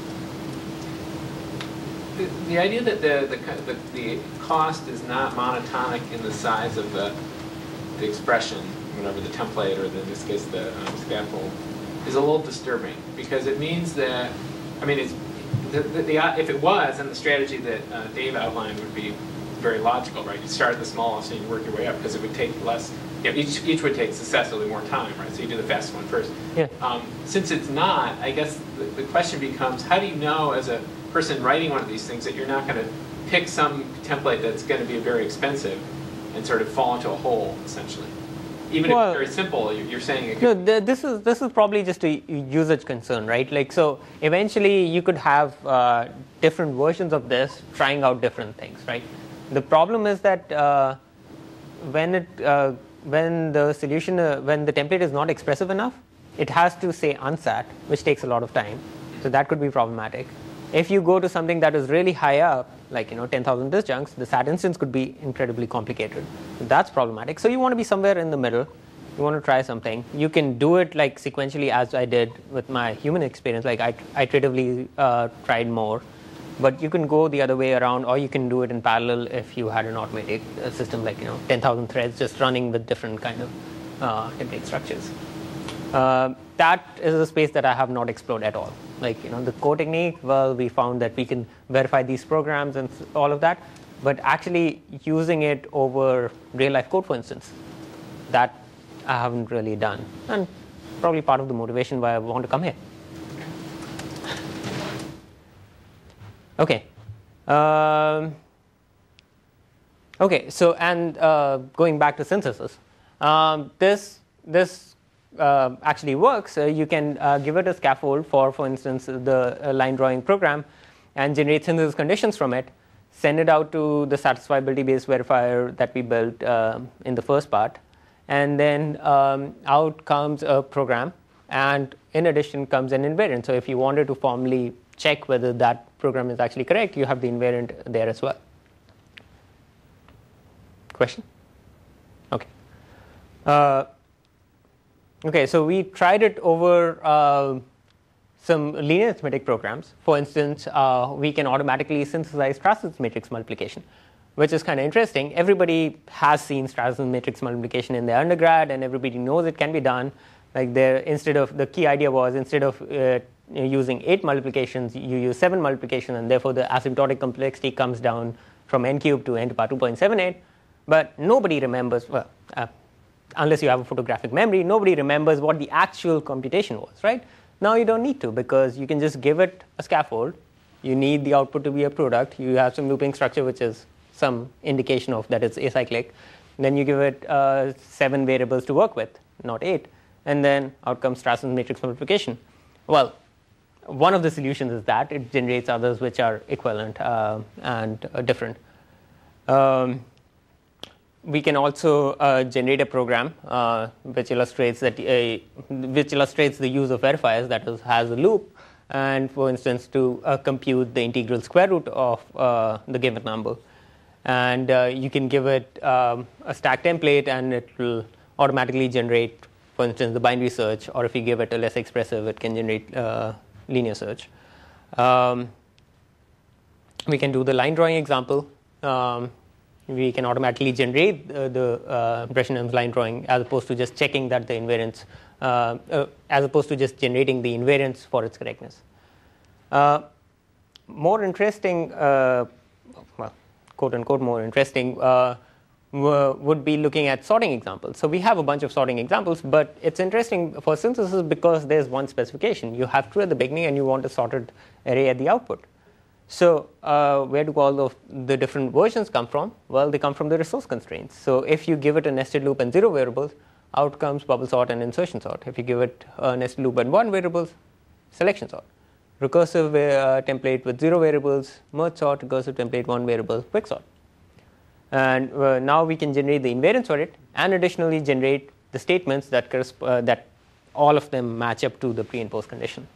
The idea that the cost is not monotonic in the size of the expression, whatever the template, or in this case the scaffold, is a little disturbing, because it means that, I mean, it's if it was, then the strategy that Dave outlined would be very logical, right? You start at the smallest and you work your way up, because it would take less. Each would take successively more time, right? So you do the fastest one first. Yeah. Since it's not, I guess the question becomes, how do you know as a person writing one of these things that you're not going to pick some template that's going to be very expensive and sort of fall into a hole, essentially? Even if it's very simple, you're saying it could. No, this is probably just a usage concern, right? Like, so eventually you could have different versions of this trying out different things, right? The problem is that when the template is not expressive enough, it has to say unsat, which takes a lot of time. So that could be problematic. If you go to something that is really high up, like 10,000 disjuncts, the SAT instance could be incredibly complicated. So that's problematic. So you want to be somewhere in the middle. You want to try something. You can do it like sequentially, as I did with my human experience. Like I iteratively tried more. But you can go the other way around, or you can do it in parallel if you had an automatic system, like 10,000 threads just running with different kind of template structures. That is a space that I have not explored at all. Like the core technique, well, we found that we can verify these programs and all of that, but actually using it over real life code, for instance, that I haven't really done, and probably part of the motivation why I want to come here. Okay. Okay. So, and going back to synthesis, this actually works. You can give it a scaffold for instance, the line drawing program, and generate synthesis conditions from it. Send it out to the satisfiability-based verifier that we built in the first part, and then out comes a program, and in addition comes an invariant. So, if you wanted to formally check whether that program is actually correct, you have the invariant there as well. Question? Okay. Okay, so we tried it over some linear arithmetic programs. For instance, we can automatically synthesize Strassen's matrix multiplication, which is kind of interesting. Everybody has seen Strassen's matrix multiplication in their undergrad, and everybody knows it can be done. Like the key idea was, instead of using 8 multiplications, you use 7 multiplications, and therefore the asymptotic complexity comes down from n cubed to n to the power 2.78. But nobody remembers, well, unless you have a photographic memory, nobody remembers what the actual computation was, right? Now you don't need to, because you can just give it a scaffold. You need the output to be a product. You have some looping structure, which is some indication of that it's acyclic. Then you give it 7 variables to work with, not 8. And then out comes Strassen's matrix multiplication. Well, one of the solutions is that it generates others which are equivalent and different. We can also generate a program which illustrates that the use of verifiers, that is, has a loop, and for instance to compute the integral square root of the given number. And you can give it a stack template, and it will automatically generate, for instance, the binary search, or if you give it a less expressive, it can generate linear search. We can do the line drawing example. We can automatically generate the Brescian's line drawing, as opposed to just checking that the invariance, as opposed to just generating the invariance for its correctness. more interesting, well, quote unquote more interesting, would be looking at sorting examples. So we have a bunch of sorting examples, but it's interesting for synthesis because there's one specification. You have true at the beginning and you want a sorted array at the output. So where do all of the different versions come from? Well, they come from the resource constraints. So if you give it a nested loop and 0 variables, out comes bubble sort and insertion sort. If you give it a nested loop and 1 variables, selection sort. Recursive template with 0 variables, merge sort, recursive template 1 variable, quick sort. And now we can generate the invariants for it, and additionally generate the statements that that all of them match up to the pre and post condition.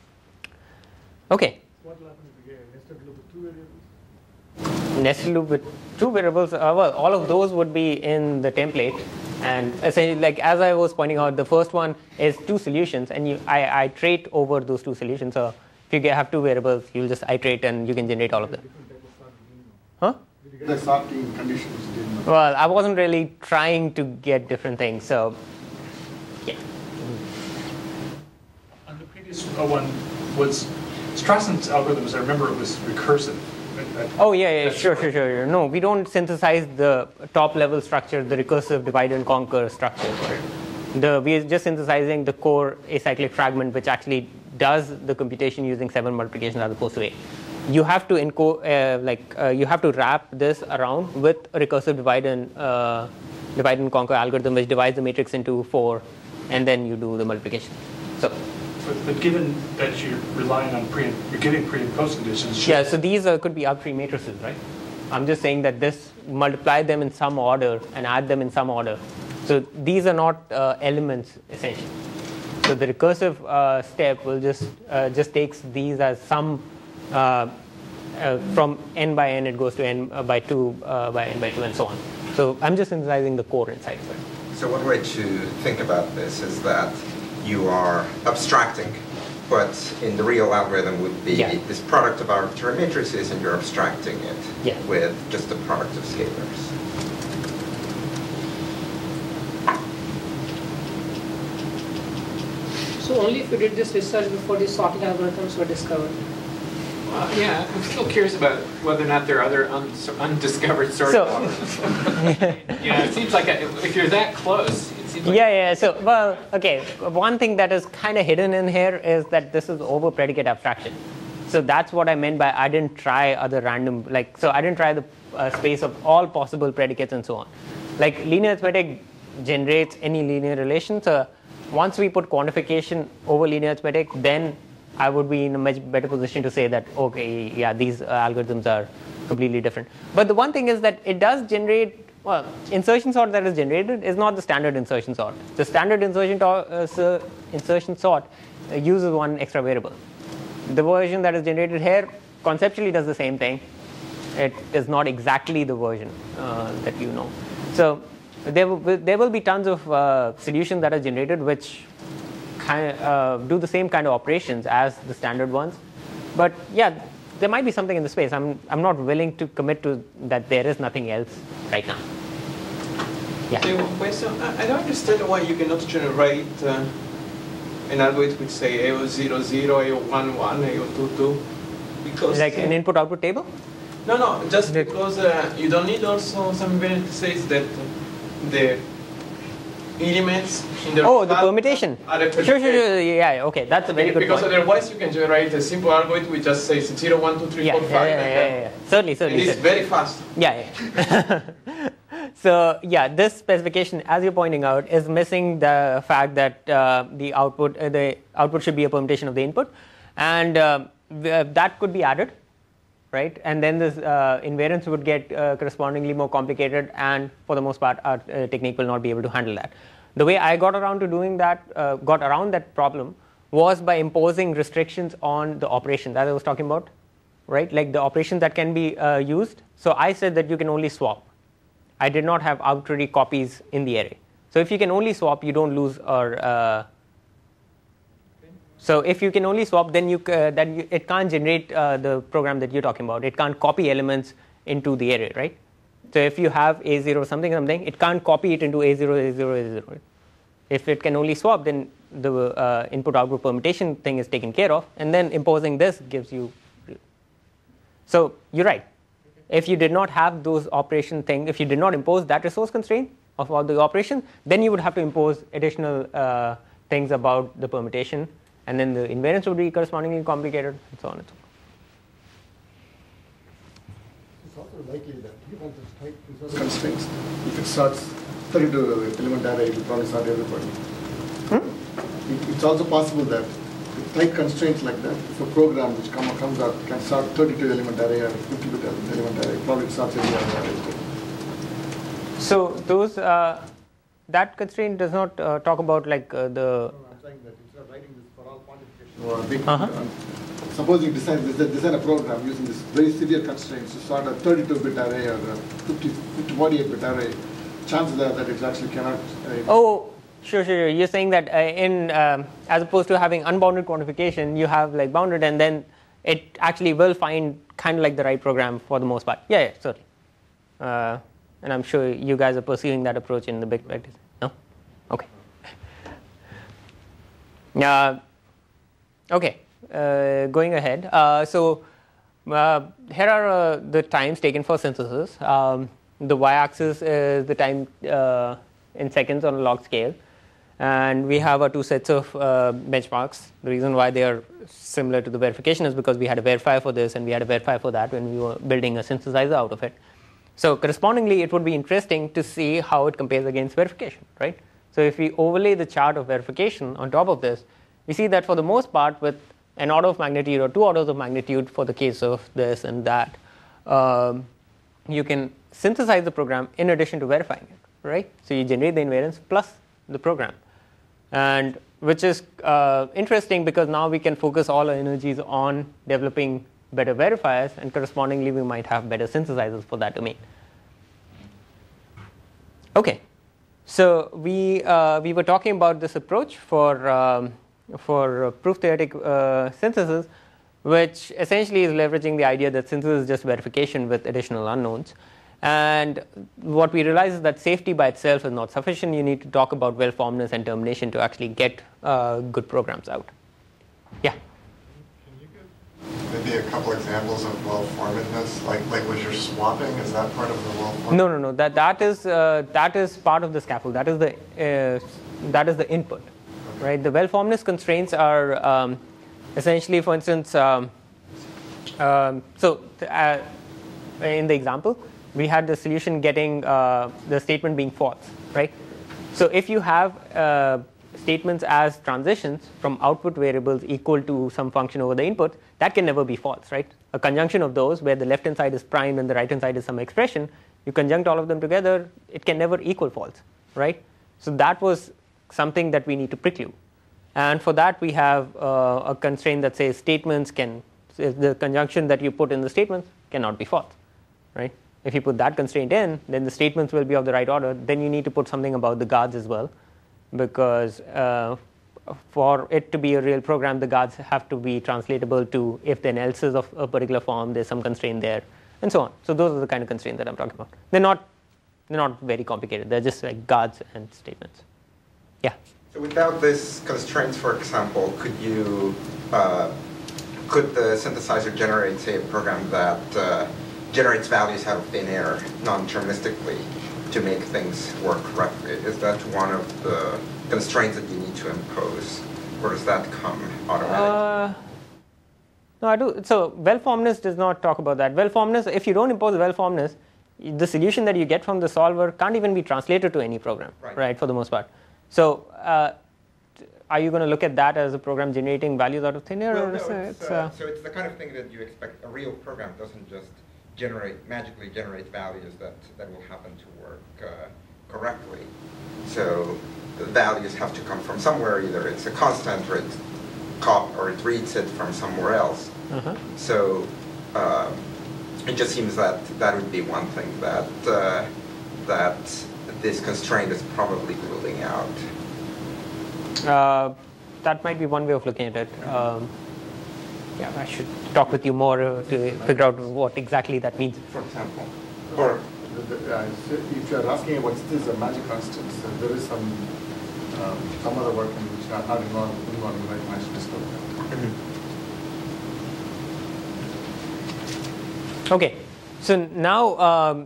Okay. What will happen if you get a nested loop with 2 variables? Nested loop with 2 variables, well, all of those would be in the template. And essentially, like as I was pointing out, the first one is 2 solutions, and I iterate over those 2 solutions. So if you have 2 variables, you'll just iterate and you can generate all of them. Huh? Did you get the sorting conditions? Well, I wasn't really trying to get different things, so yeah. On the previous one was Strassen's algorithms. I remember it was recursive. Oh yeah, sure. No, we don't synthesize the top level structure, the recursive divide and conquer structure. We're just synthesizing the core acyclic fragment, which actually does the computation using 7 multiplications as opposed to 8. You have to you have to wrap this around with a recursive divide and conquer algorithm, which divides the matrix into 4, and then you do the multiplication. So. But given that you're relying on you're giving pre and post conditions. Yeah, so these could be arbitrary matrices, right? I'm just saying that this multiply them in some order and add them in some order. So these are not elements essentially. So the recursive step will just takes these as some from n by n it goes to n by 2 by n by 2 and so on. So I'm just synthesizing the core inside of it. So one way to think about this is that you are abstracting, but in the real algorithm would be this product of arbitrary matrices, and you're abstracting it with just the product of scalars. So only if you did this research before these sorting algorithms were discovered. Yeah, I'm still curious about whether or not there are other undiscovered sorting algorithms. Yeah, it seems like if you're that close, it seems like... So, well, okay, one thing that is kind of hidden in here is that this is over predicate abstraction. So that's what I meant by I didn't try other random, so I didn't try the space of all possible predicates and so on. Like linear arithmetic generates any linear relation. So once we put quantification over linear arithmetic, then I would be in a much better position to say that, okay, yeah, these algorithms are completely different. But the one thing is that it does generate, well, insertion sort that is generated is not the standard insertion sort. The standard insertion sort uses one extra variable. The version that is generated here conceptually does the same thing. It is not exactly the version that you know. So there will be tons of solutions that are generated which do the same kind of operations as the standard ones, but yeah, there might be something in the space. I'm not willing to commit to that there is nothing else right now. Yeah. So one question. I don't understand why you cannot generate an algorithm with say AO00, AO11, AO22, because like an input-output table. No, just because you don't need also some invariant that says that the elements in the the permutation. Sure. Yeah, okay, that's a very good because point. Otherwise you can generate a simple algorithm which just says 0, 1, 2, 3, 4, 5. Yeah. Certainly. And it's very fast. Yeah. So yeah, this specification, as you're pointing out, is missing the fact that the output should be a permutation of the input, and that could be added, right? And then this invariance would get correspondingly more complicated, and for the most part, our technique will not be able to handle that. The way I got around to doing that, got around that problem, was by imposing restrictions on the operation that I was talking about, right? Like the operations that can be used. So I said that you can only swap. I did not have arbitrary copies in the array. So if you can only swap, you don't lose or. So if you can only swap, then it can't generate the program that you're talking about. It can't copy elements into the array, right? So if you have A0 something, it can't copy it into A0, A0, A0. If it can only swap, then the input-output permutation thing is taken care of, and then imposing this gives you So you're right. If you did not have those operation thing, if you did not impose that resource constraint of all the operation, then you would have to impose additional things about the permutation, and then the invariance would be correspondingly complicated, and so on and so forth. It's also likely that given the tight resource constraints, if it starts 32 element array, it will probably start everybody. It's also possible that with tight constraints like that, if a program which comes out can start 32 element array or 50-bit element array, probably starts every other array. So those that constraint does not talk about like the. No, I'm saying that instead of writing this for all quantification, or suppose you design a program using this very severe constraints to start a 32-bit array or a 48-bit array, chances are that it actually cannot. Oh, sure. You're saying that as opposed to having unbounded quantification, you have like bounded, and then it actually will find kind of like the right program for the most part. Yeah, certainly. And I'm sure you guys are pursuing that approach in the big practice. No? Okay. Okay. Going ahead. So here are the times taken for synthesis. The y-axis is the time in seconds on a log scale. And we have our two sets of benchmarks. The reason why they are similar to the verification is because we had a verifier for this and we had a verifier for that when we were building a synthesizer out of it. So correspondingly, it would be interesting to see how it compares against verification, right? So if we overlay the chart of verification on top of this, we see that for the most part, with an order of magnitude or two orders of magnitude for the case of this and that, you can synthesize the program in addition to verifying it, right? So you generate the invariance plus the program, and which is interesting because now we can focus all our energies on developing better verifiers, and correspondingly we might have better synthesizers for that domain. Okay, so we were talking about this approach for proof theoretic synthesis, which essentially is leveraging the idea that synthesis is just verification with additional unknowns. And what we realize is that safety by itself is not sufficient. You need to talk about well-formedness and termination to actually get good programs out. Yeah. Maybe a couple examples of well-formedness, like was your swapping? Is that part of the well-formedness? No. That is part of the scaffold. That is the input, okay. Right? The well-formedness constraints are essentially, for instance, in the example, we had the solution getting the statement being false, right? So if you have statements as transitions from output variables equal to some function over the input, that can never be false, right? A conjunction of those where the left-hand side is prime and the right-hand side is some expression, you conjunct all of them together, it can never equal false, right? So that was something that we need to preclude. And for that, we have a constraint that says statements can, the conjunction that you put in the statements cannot be false, right? If you put that constraint in, then the statements will be of the right order. Then you need to put something about the guards as well, because for it to be a real program, the guards have to be translatable to if then else's of a particular form, there's some constraint there, and so on. So those are the kind of constraints that I'm talking about. They're not very complicated. They're just like guards and statements. Yeah. So without these constraints, for example, could the synthesizer generate, say, a program that generates values out of thin air non-deterministically to make things work correctly? Is that one of the constraints that you need to impose, or does that come automatically? No, I do. So well-formedness does not talk about that. Well-formedness, if you don't impose well-formedness, the solution that you get from the solver can't even be translated to any program, right, for the most part. So are you going to look at that as a program generating values out of thin air? Well, no, so it's the kind of thing that you expect. A real program doesn't just magically generate values that will happen to work correctly. So the values have to come from somewhere. Either it's a constant, or it reads it from somewhere else. So it just seems that would be one thing that this constraint is probably ruling out. That might be one way of looking at it. Yeah, I should talk with you more to figure out what exactly that means. For example, or if you are asking what is a magic constants, there is some other work in which are not involved in the magic discovery. Okay, so now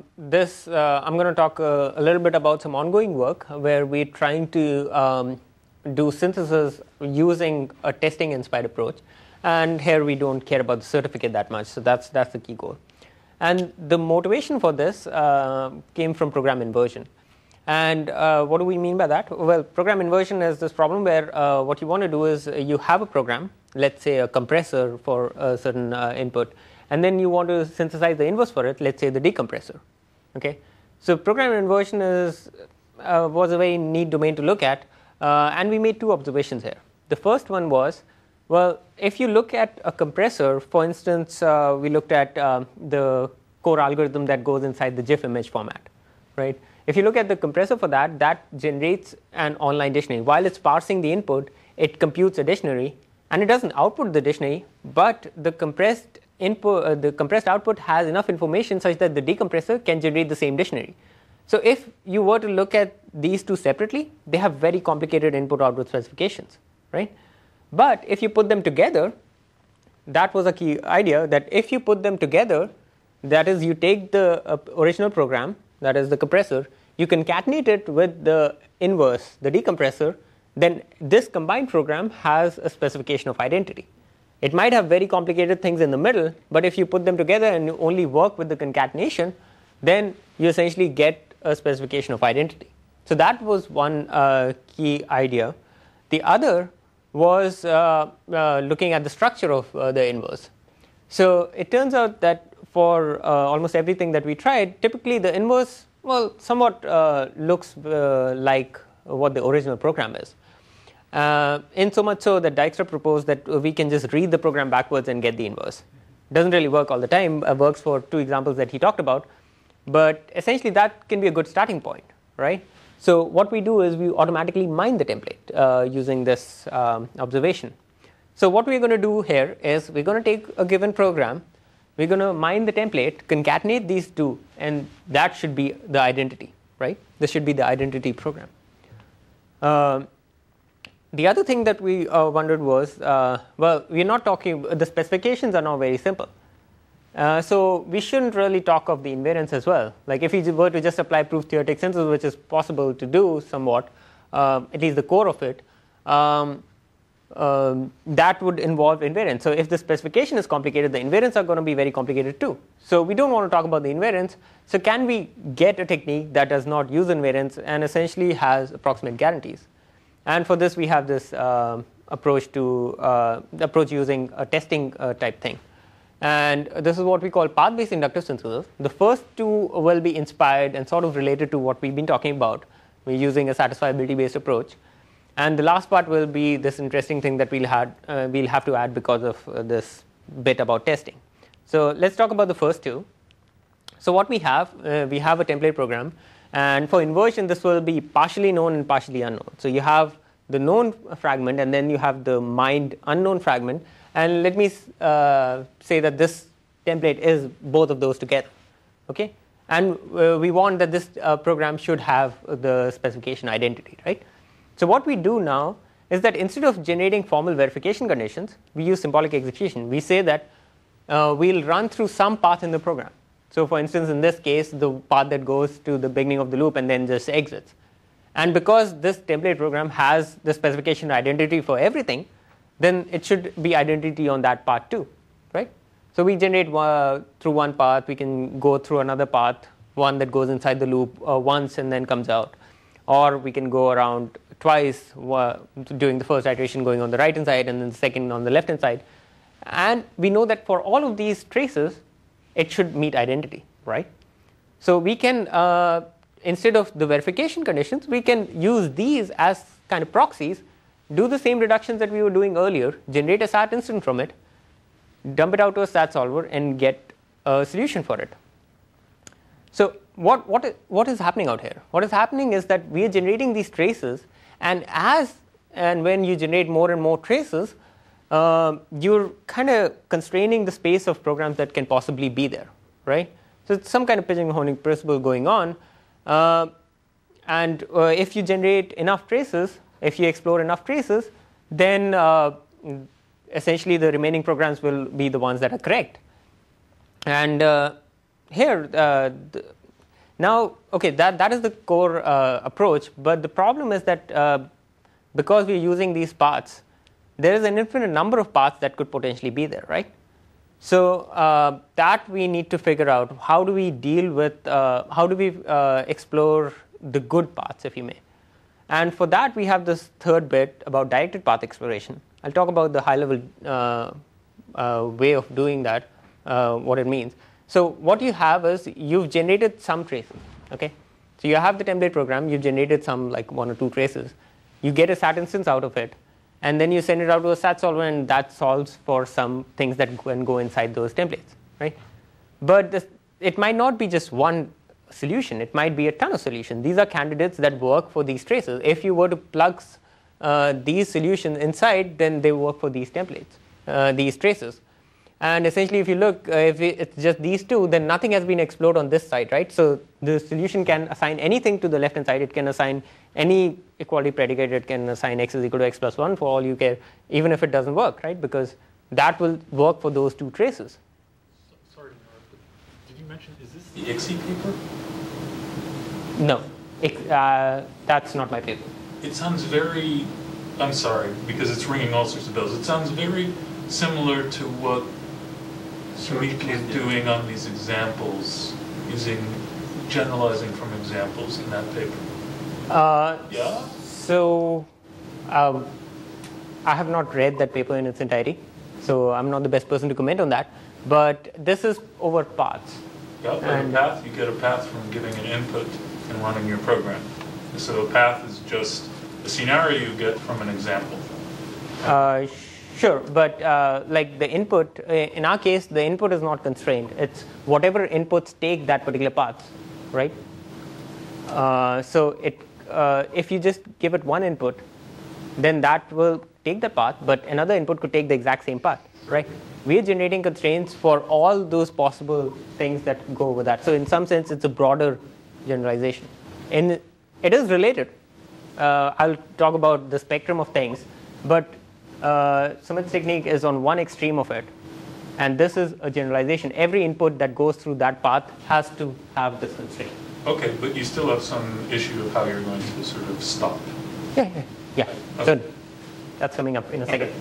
I'm going to talk a little bit about some ongoing work where we're trying to do synthesis using a testing-inspired approach. And here we don't care about the certificate that much, so that's the key goal. And the motivation for this came from program inversion. And what do we mean by that? Well, program inversion is this problem where what you want to do is you have a program, let's say a compressor for a certain input, and then you want to synthesize the inverse for it, let's say the decompressor. Okay, so program inversion was a very neat domain to look at, and we made two observations here. The first one was, well, if you look at a compressor, for instance, we looked at the core algorithm that goes inside the GIF image format, right? If you look at the compressor for that, that generates an online dictionary. While it's parsing the input, it computes a dictionary, and it doesn't output the dictionary, but the compressed output has enough information such that the decompressor can generate the same dictionary. So if you were to look at these two separately, they have very complicated input-output specifications, right? But if you put them together, that was a key idea, that if you put them together, that is, you take the original program, that is the compressor, you concatenate it with the inverse, the decompressor, then this combined program has a specification of identity. It might have very complicated things in the middle, but if you put them together and you only work with the concatenation, then you essentially get a specification of identity. So that was one key idea. The other was looking at the structure of the inverse. So it turns out that for almost everything that we tried, typically the inverse, well, somewhat looks like what the original program is. In so much so that Dijkstra proposed that we can just read the program backwards and get the inverse. It doesn't really work all the time. It works for two examples that he talked about. But essentially that can be a good starting point, right? So what we do is we automatically mine the template using this observation. So what we're going to do here is we're going to take a given program, we're going to mine the template, concatenate these two, and that should be the identity, right? This should be the identity program. The other thing that we wondered was, well, we're not talking, the specifications are now very simple. So we shouldn't really talk of the invariance as well. Like if we were to just apply proof theoretic synthesis, which is possible to do somewhat, at least the core of it, that would involve invariance. So if the specification is complicated, the invariants are going to be very complicated too. So we don't want to talk about the invariance. So can we get a technique that does not use invariance and essentially has approximate guarantees? And for this, we have this approach using a testing type thing. And this is what we call path-based inductive synthesis. The first two will be inspired and sort of related to what we've been talking about. We're using a satisfiability-based approach. And the last part will be this interesting thing that we'll have to add because of this bit about testing. So let's talk about the first two. So what we have a template program. And for inversion, this will be partially known and partially unknown. So you have the known fragment, and then you have the mined unknown fragment. And let me say that this template is both of those together. Okay? And we want that this program should have the specification identity, right? So what we do now is that instead of generating formal verification conditions, we use symbolic execution. We say that we'll run through some path in the program. So for instance, in this case, the path that goes to the beginning of the loop and then just exits. And because this template program has the specification identity for everything, then it should be identity on that path too, right? So we generate through one path, we can go through another path, one that goes inside the loop once and then comes out. Or we can go around twice, doing the first iteration going on the right hand side and then the second on the left hand side. And we know that for all of these traces, it should meet identity, right? So we can, instead of the verification conditions, we can use these as kind of proxies, do the same reductions that we were doing earlier, generate a SAT instant from it, dump it out to a SAT solver, and get a solution for it. So what is happening out here? What is happening is that we are generating these traces, and when you generate more and more traces, you're kind of constraining the space of programs that can possibly be there, right? So it's some kind of pigeonholing principle going on. And if you generate enough traces, if you explore enough traces, then essentially the remaining programs will be the ones that are correct. And here, now, okay, that is the core approach. But the problem is that because we're using these paths, there is an infinite number of paths that could potentially be there, right? So that we need to figure out. How do we deal with, how do we explore the good paths, if you may? And for that, we have this third bit about directed path exploration. I'll talk about the high-level way of doing that, what it means. So what you have is you've generated some traces, okay? So you have the template program, you've generated some like 1 or 2 traces. You get a SAT instance out of it, and then you send it out to a SAT solver, and that solves for some things that can go inside those templates, right? But it might not be just one solution. It might be a ton of solutions. These are candidates that work for these traces. If you were to plug these solutions inside, then they work for these templates, these traces. And essentially, if you look, if it's just these two, then nothing has been explored on this side, right? So the solution can assign anything to the left-hand side. It can assign any equality predicate. It can assign x is equal to x plus 1 for all you care, even if it doesn't work, right? Because that will work for those 2 traces. Sorry, did you mention, is this the ICSI paper? No, that's not my paper. It sounds very, I'm sorry, because it's ringing all sorts of bells. It sounds very similar to what Sumit is doing on these examples, generalizing from examples in that paper. Yeah? So, I have not read that paper in its entirety, so I'm not the best person to comment on that. But this is over paths. Yeah, like a path, you get a path from giving an input and running your program. So a path is just a scenario you get from an example. Sure, but like the input, in our case, the input is not constrained. It's whatever inputs take that particular path, right? So if you just give it one input, then that will take the path, but another input could take the exact same path, right? We are generating constraints for all those possible things that go with that. So in some sense, it's a broader generalization. And it is related. I'll talk about the spectrum of things, but Sumit's technique is on one extreme of it, and this is a generalization. Every input that goes through that path has to have this constraint. Okay, but you still have some issue of how you're going to sort of stop. Yeah. Okay. So that's coming up in a second.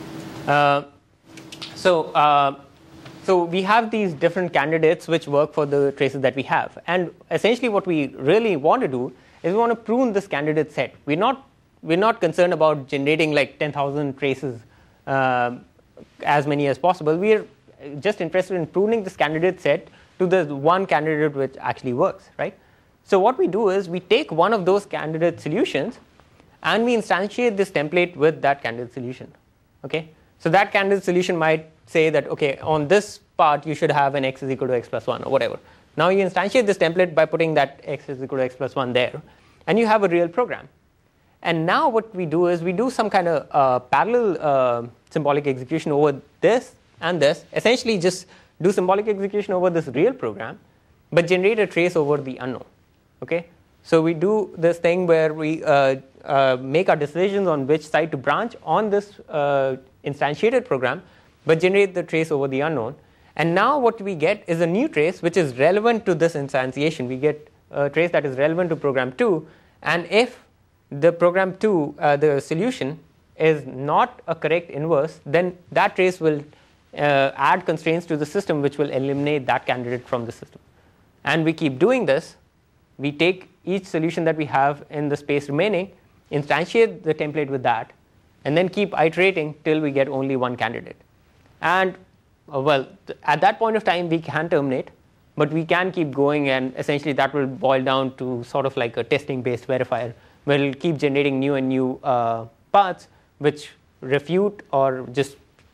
So we have these different candidates which work for the traces that we have, and essentially what we really want to do is we want to prune this candidate set. We're not concerned about generating like 10,000 traces, as many as possible. We're just interested in pruning this candidate set to the one candidate which actually works, right? So what we do is we take one of those candidate solutions and we instantiate this template with that candidate solution, okay? So that candidate solution might say that, okay, on this part you should have an x is equal to x plus 1 or whatever. Now you instantiate this template by putting that x is equal to x plus 1 there, and you have a real program. And now what we do is we do some kind of parallel symbolic execution over this and this, essentially just do symbolic execution over this real program, but generate a trace over the unknown, okay? So we do this thing where we make our decisions on which side to branch on this instantiated program, but generate the trace over the unknown. And now what we get is a new trace which is relevant to this instantiation. We get a trace that is relevant to program 2, and if the program 2, the solution, is not a correct inverse, then that trace will add constraints to the system which will eliminate that candidate from the system. And we keep doing this. We take each solution that we have in the space remaining, instantiate the template with that, and then keep iterating till we get only one candidate. And well, at that point of time, we can terminate, but we can keep going, and essentially that will boil down to sort of like a testing-based verifier, where it'll keep generating new and new paths which refute or just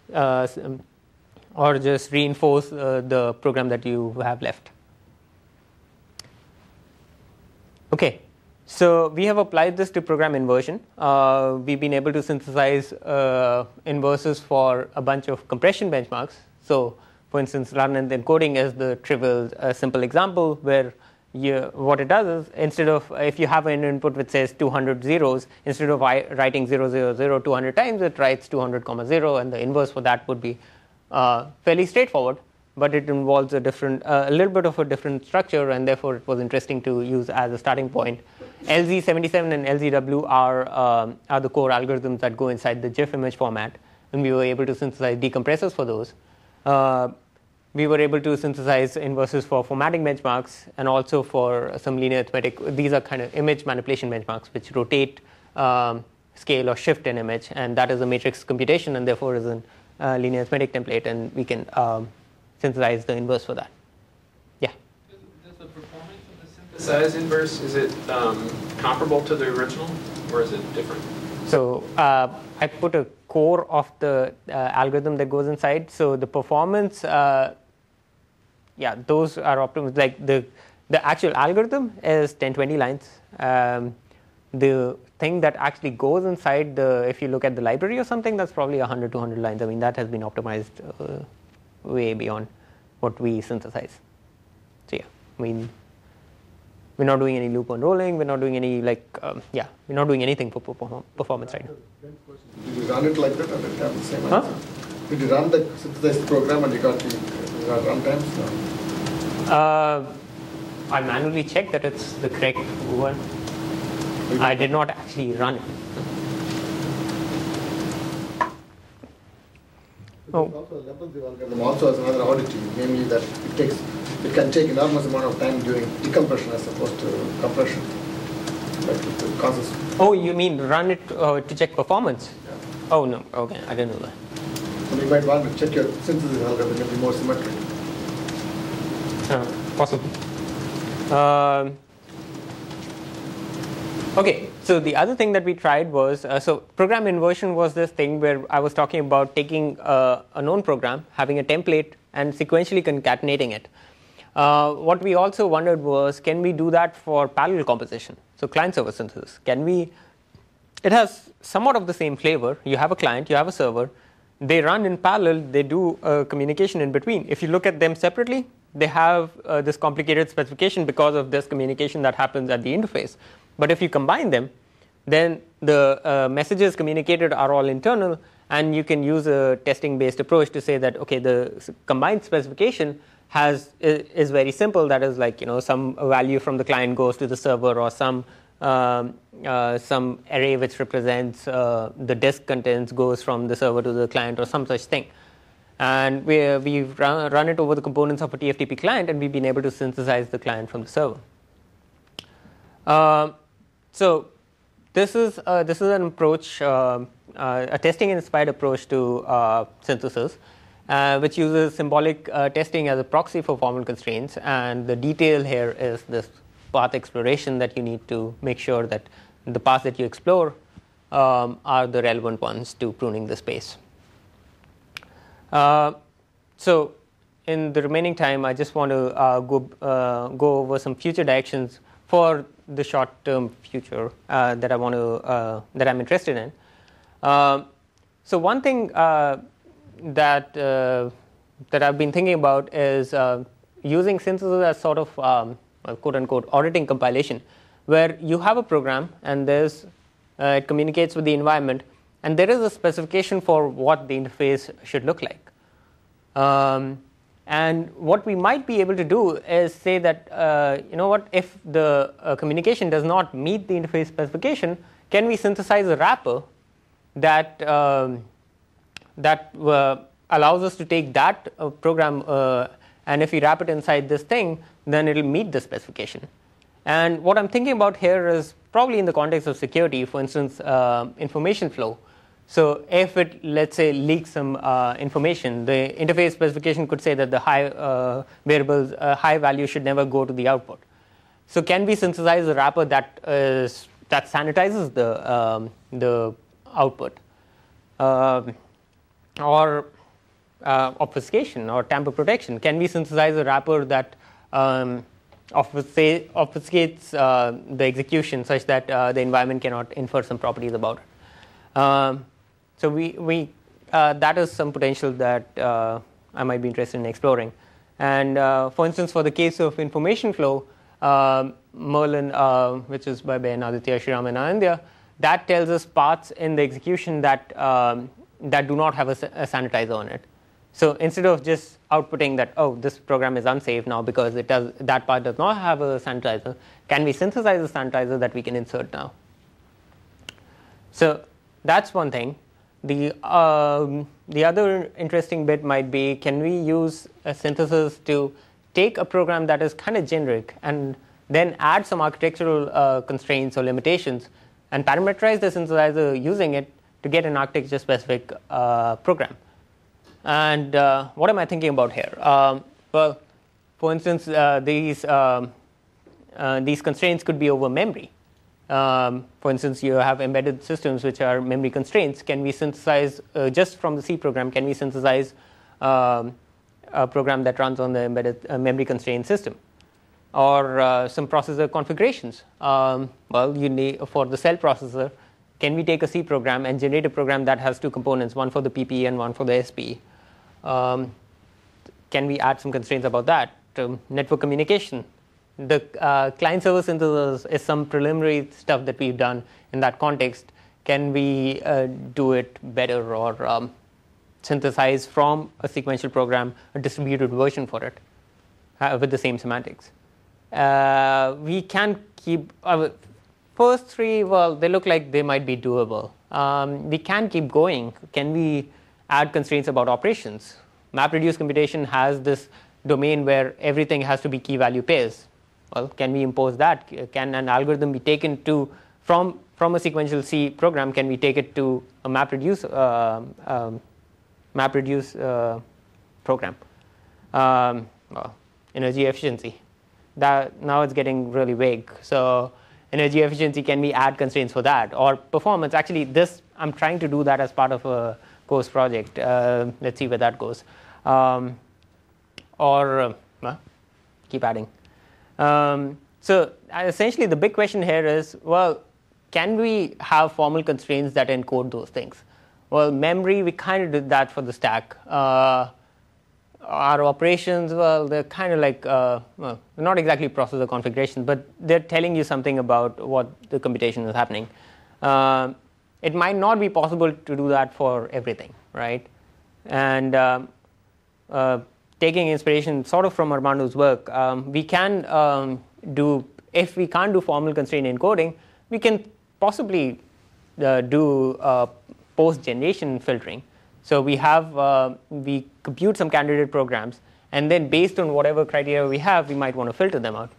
reinforce the program that you have left. Okay, so we have applied this to program inversion. We've been able to synthesize inverses for a bunch of compression benchmarks. So, for instance, run-length encoding is the trivial, simple example where what it does is, instead of, if you have an input which says 200 zeros, instead of writing 0, 0, 0 200 times, it writes 200, 0, and the inverse for that would be fairly straightforward. but it involves a little bit of a different structure, and therefore it was interesting to use as a starting point. LZ77 and LZW are the core algorithms that go inside the GIF image format, and we were able to synthesize decompressors for those. We were able to synthesize inverses for formatting benchmarks and also for some linear arithmetic. These are kind of image manipulation benchmarks which rotate, scale, or shift an image, and that is a matrix computation and therefore is a linear arithmetic template, and we can synthesize the inverse for that. Yeah? Does the performance of the synthesized inverse, is it comparable to the original, or is it different? So I put a core of the algorithm that goes inside. So the performance, those are optimized. Like the actual algorithm is 10-20 lines. The thing that actually goes inside if you look at the library or something, that's probably 100-200 lines. I mean, that has been optimized way beyond what we synthesize. So yeah, I mean, we're not doing any loop unrolling. We're not doing any we're not doing anything for performance right now. Did you run it like that, or did it have the same answer? Did you run the synthesized program and you got run times? No. I manually checked that it's the correct one. I did not actually run it. Also, Level's algorithm also has another oddity, namely that it can take enormous amount of time during decompression as opposed to compression. Like it causes. Oh, you mean run it to check performance? Yeah. Oh no, okay, I didn't know that. So you might want to check your synthesis algorithm to be more symmetric. Possible. Okay, so the other thing that we tried was, so program inversion was this thing where I was talking about taking a known program, having a template, and sequentially concatenating it. What we also wondered was, can we do that for parallel composition? So client-server synthesis. It has somewhat of the same flavor. You have a client, you have a server. They run in parallel. They do communication in between. If you look at them separately, they have this complicated specification because of this communication that happens at the interface. But if you combine them, then the messages communicated are all internal, and you can use a testing-based approach to say that, okay, the combined specification is very simple. That is like, some value from the client goes to the server, or some array which represents the disk contents goes from the server to the client, or some such thing. And we've run it over the components of a TFTP client, and we've been able to synthesize the client from the server. So this is an approach, a testing-inspired approach to synthesis, which uses symbolic testing as a proxy for formal constraints. And the detail here is this path exploration that you need to make sure that the paths that you explore are the relevant ones to pruning the space. So in the remaining time, I just want to go over some future directions for the short-term future that I'm interested in. So one thing that I've been thinking about is using synthesis as sort of quote-unquote auditing compilation, where you have a program and it communicates with the environment, and there is a specification for what the interface should look like. And what we might be able to do is say that, if the communication does not meet the interface specification, can we synthesize a wrapper that allows us to take that program, and if we wrap it inside this thing, then it'll meet the specification. And what I'm thinking about here is probably in the context of security, for instance, information flow. So if it, let's say, leaks some information, the interface specification could say that the high variables, high value should never go to the output. So can we synthesize a wrapper that sanitizes the output, or obfuscation or tamper protection? Can we synthesize a wrapper that obfuscates the execution such that the environment cannot infer some properties about it? So that is some potential that I might be interested in exploring. And for instance, for the case of information flow, Merlin, which is by Ben, Aditya, Shriram, and Anandya, that tells us paths in the execution that do not have a sanitizer on it. So instead of just outputting that, oh, this program is unsafe now because that part does not have a sanitizer, can we synthesize a sanitizer that we can insert now? So that's one thing. The other interesting bit might be, can we use a synthesis to take a program that is kind of generic and then add some architectural constraints or limitations and parameterize the synthesizer using it to get an architecture-specific program? And what am I thinking about here? Well, for instance, these constraints could be over memory. For instance, you have embedded systems which are memory constraints. Can we synthesize, just from the C program, can we synthesize a program that runs on the embedded memory constraint system? Or some processor configurations. Well, you need, for the cell processor, can we take a C program and generate a program that has two components, one for the PPE and one for the SPE? Can we add some constraints about that? Network communication. The client-server synthesis is some preliminary stuff that we've done in that context. Can we do it better or synthesize from a sequential program a distributed version for it with the same semantics? We can keep first three, well, they look like they might be doable. We can keep going. Can we add constraints about operations? MapReduce computation has this domain where everything has to be key value pairs. Well, can we impose that? Can an algorithm be taken to from a sequential C program? Can we take it to a MapReduce program? Well, energy efficiency. That now it's getting really vague. So energy efficiency, can we add constraints for that? Or performance? Actually, this I'm trying to do that as part of a course project. Let's see where that goes. Keep adding. So essentially, the big question here is, well, can we have formal constraints that encode those things? Well, memory, we kind of did that for the stack. Our operations, well, they're kind of like, well, not exactly processor configuration, but they're telling you something about what the computation is happening. It might not be possible to do that for everything, right? And taking inspiration sort of from Armando's work, we can do, if we can't do formal constraint encoding, we can possibly do post-generation filtering. So we have, we compute some candidate programs, and then based on whatever criteria we have, we might want to filter them out.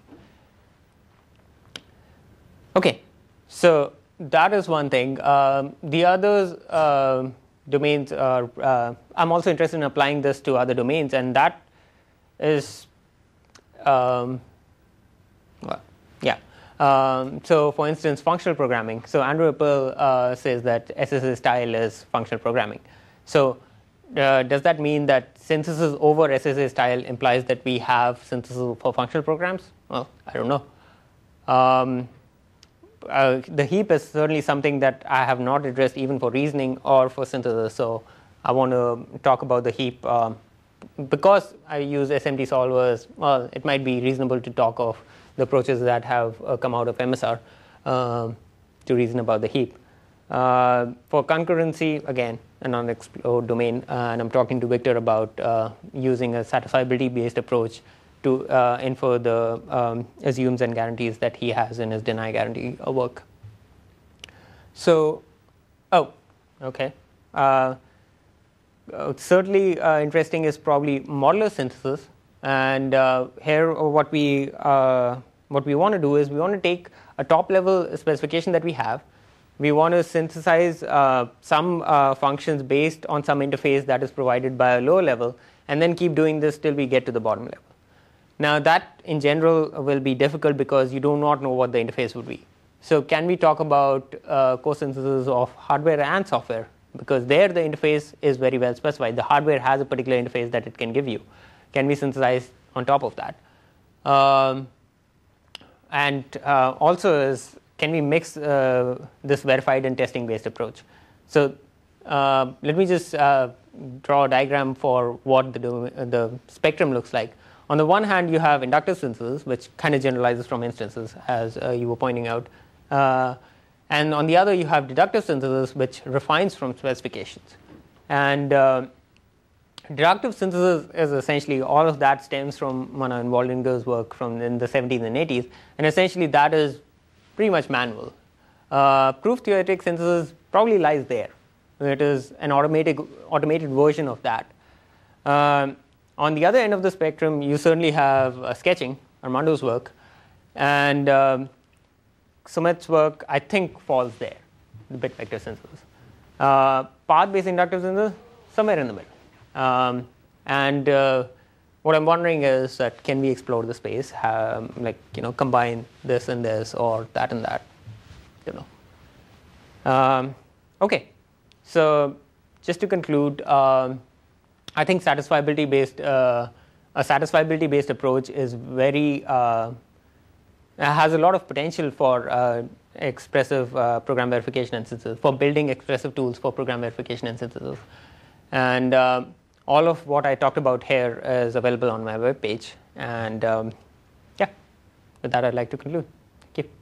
Okay, so that is one thing. The others domains are, I'm also interested in applying this to other domains, and that is, well, yeah. So for instance, functional programming. So Andrew Appel says that SSA style is functional programming. So does that mean that synthesis over SSA style implies that we have synthesis for functional programs? Well, I don't know. The heap is certainly something that I have not addressed even for reasoning or for synthesis. So I want to talk about the heap. Because I use SMT solvers, well, it might be reasonable to talk of the approaches that have come out of MSR to reason about the heap. For concurrency, again, a non-explored domain, and I'm talking to Victor about using a satisfiability-based approach to infer the assumes and guarantees that he has in his deny guarantee work. So, okay. Certainly interesting is probably modular synthesis, and here what we want to do is we want to take a top-level specification that we have. We want to synthesize some functions based on some interface that is provided by a lower level, and then keep doing this till we get to the bottom level. Now that in general will be difficult because you do not know what the interface would be. So can we talk about co-synthesis of hardware and software? Because there the interface is very well specified. The hardware has a particular interface that it can give you. Can we synthesize on top of that? Also can we mix this verified and testing based approach? So let me just draw a diagram for what the spectrum looks like. On the one hand, you have inductive synthesis, which kind of generalizes from instances, as you were pointing out. And on the other, you have deductive synthesis, which refines from specifications. And deductive synthesis is essentially all of that stems from Mana and Waldinger's work from in the 70s and 80s, and essentially that is pretty much manual. Proof theoretic synthesis probably lies there. It is an automated version of that. On the other end of the spectrum, you certainly have sketching, Armando's work, and Sumit's work, I think, falls there, the bit vector synthesis. Path-based inductive synthesis, somewhere in the middle. What I'm wondering is that can we explore the space, combine this and this or that and that, Okay, so just to conclude, I think satisfiability-based a satisfiability-based approach is very has a lot of potential for expressive program verification and synthesis, for building expressive tools for program verification and synthesis. And all of what I talked about here is available on my webpage. And yeah, with that, I'd like to conclude. Thank you.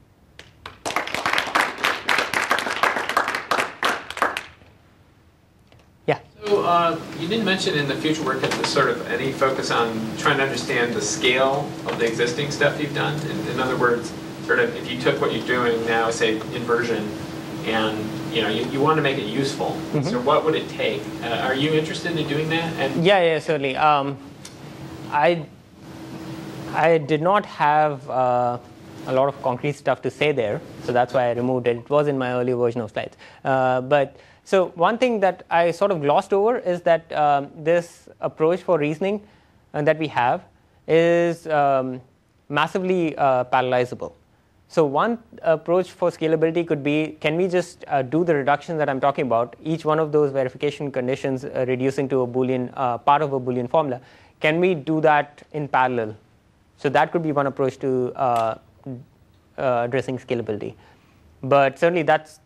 Yeah. So you didn't mention in the future work that there's sort of any focus on trying to understand the scale of the existing stuff you've done. In other words, sort of if you took what you're doing now, say inversion, and you want to make it useful. Mm-hmm. So what would it take? Are you interested in doing that? And yeah, certainly. I did not have a lot of concrete stuff to say there, so that's why I removed it. It was in my earlier version of slides. So one thing that I sort of glossed over is that this approach for reasoning that we have is massively parallelizable. So one approach for scalability could be, can we just do the reduction that I'm talking about, each one of those verification conditions reducing to a Boolean, part of a Boolean formula, can we do that in parallel? So that could be one approach to addressing scalability. But certainly that's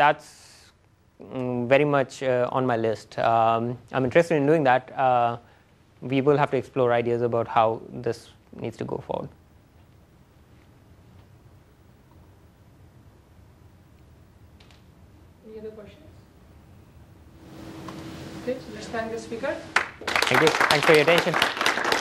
very much on my list. I'm interested in doing that. We will have to explore ideas about how this needs to go forward. Any other questions? Okay, so let's thank the speaker. Thank you. Thanks for your attention.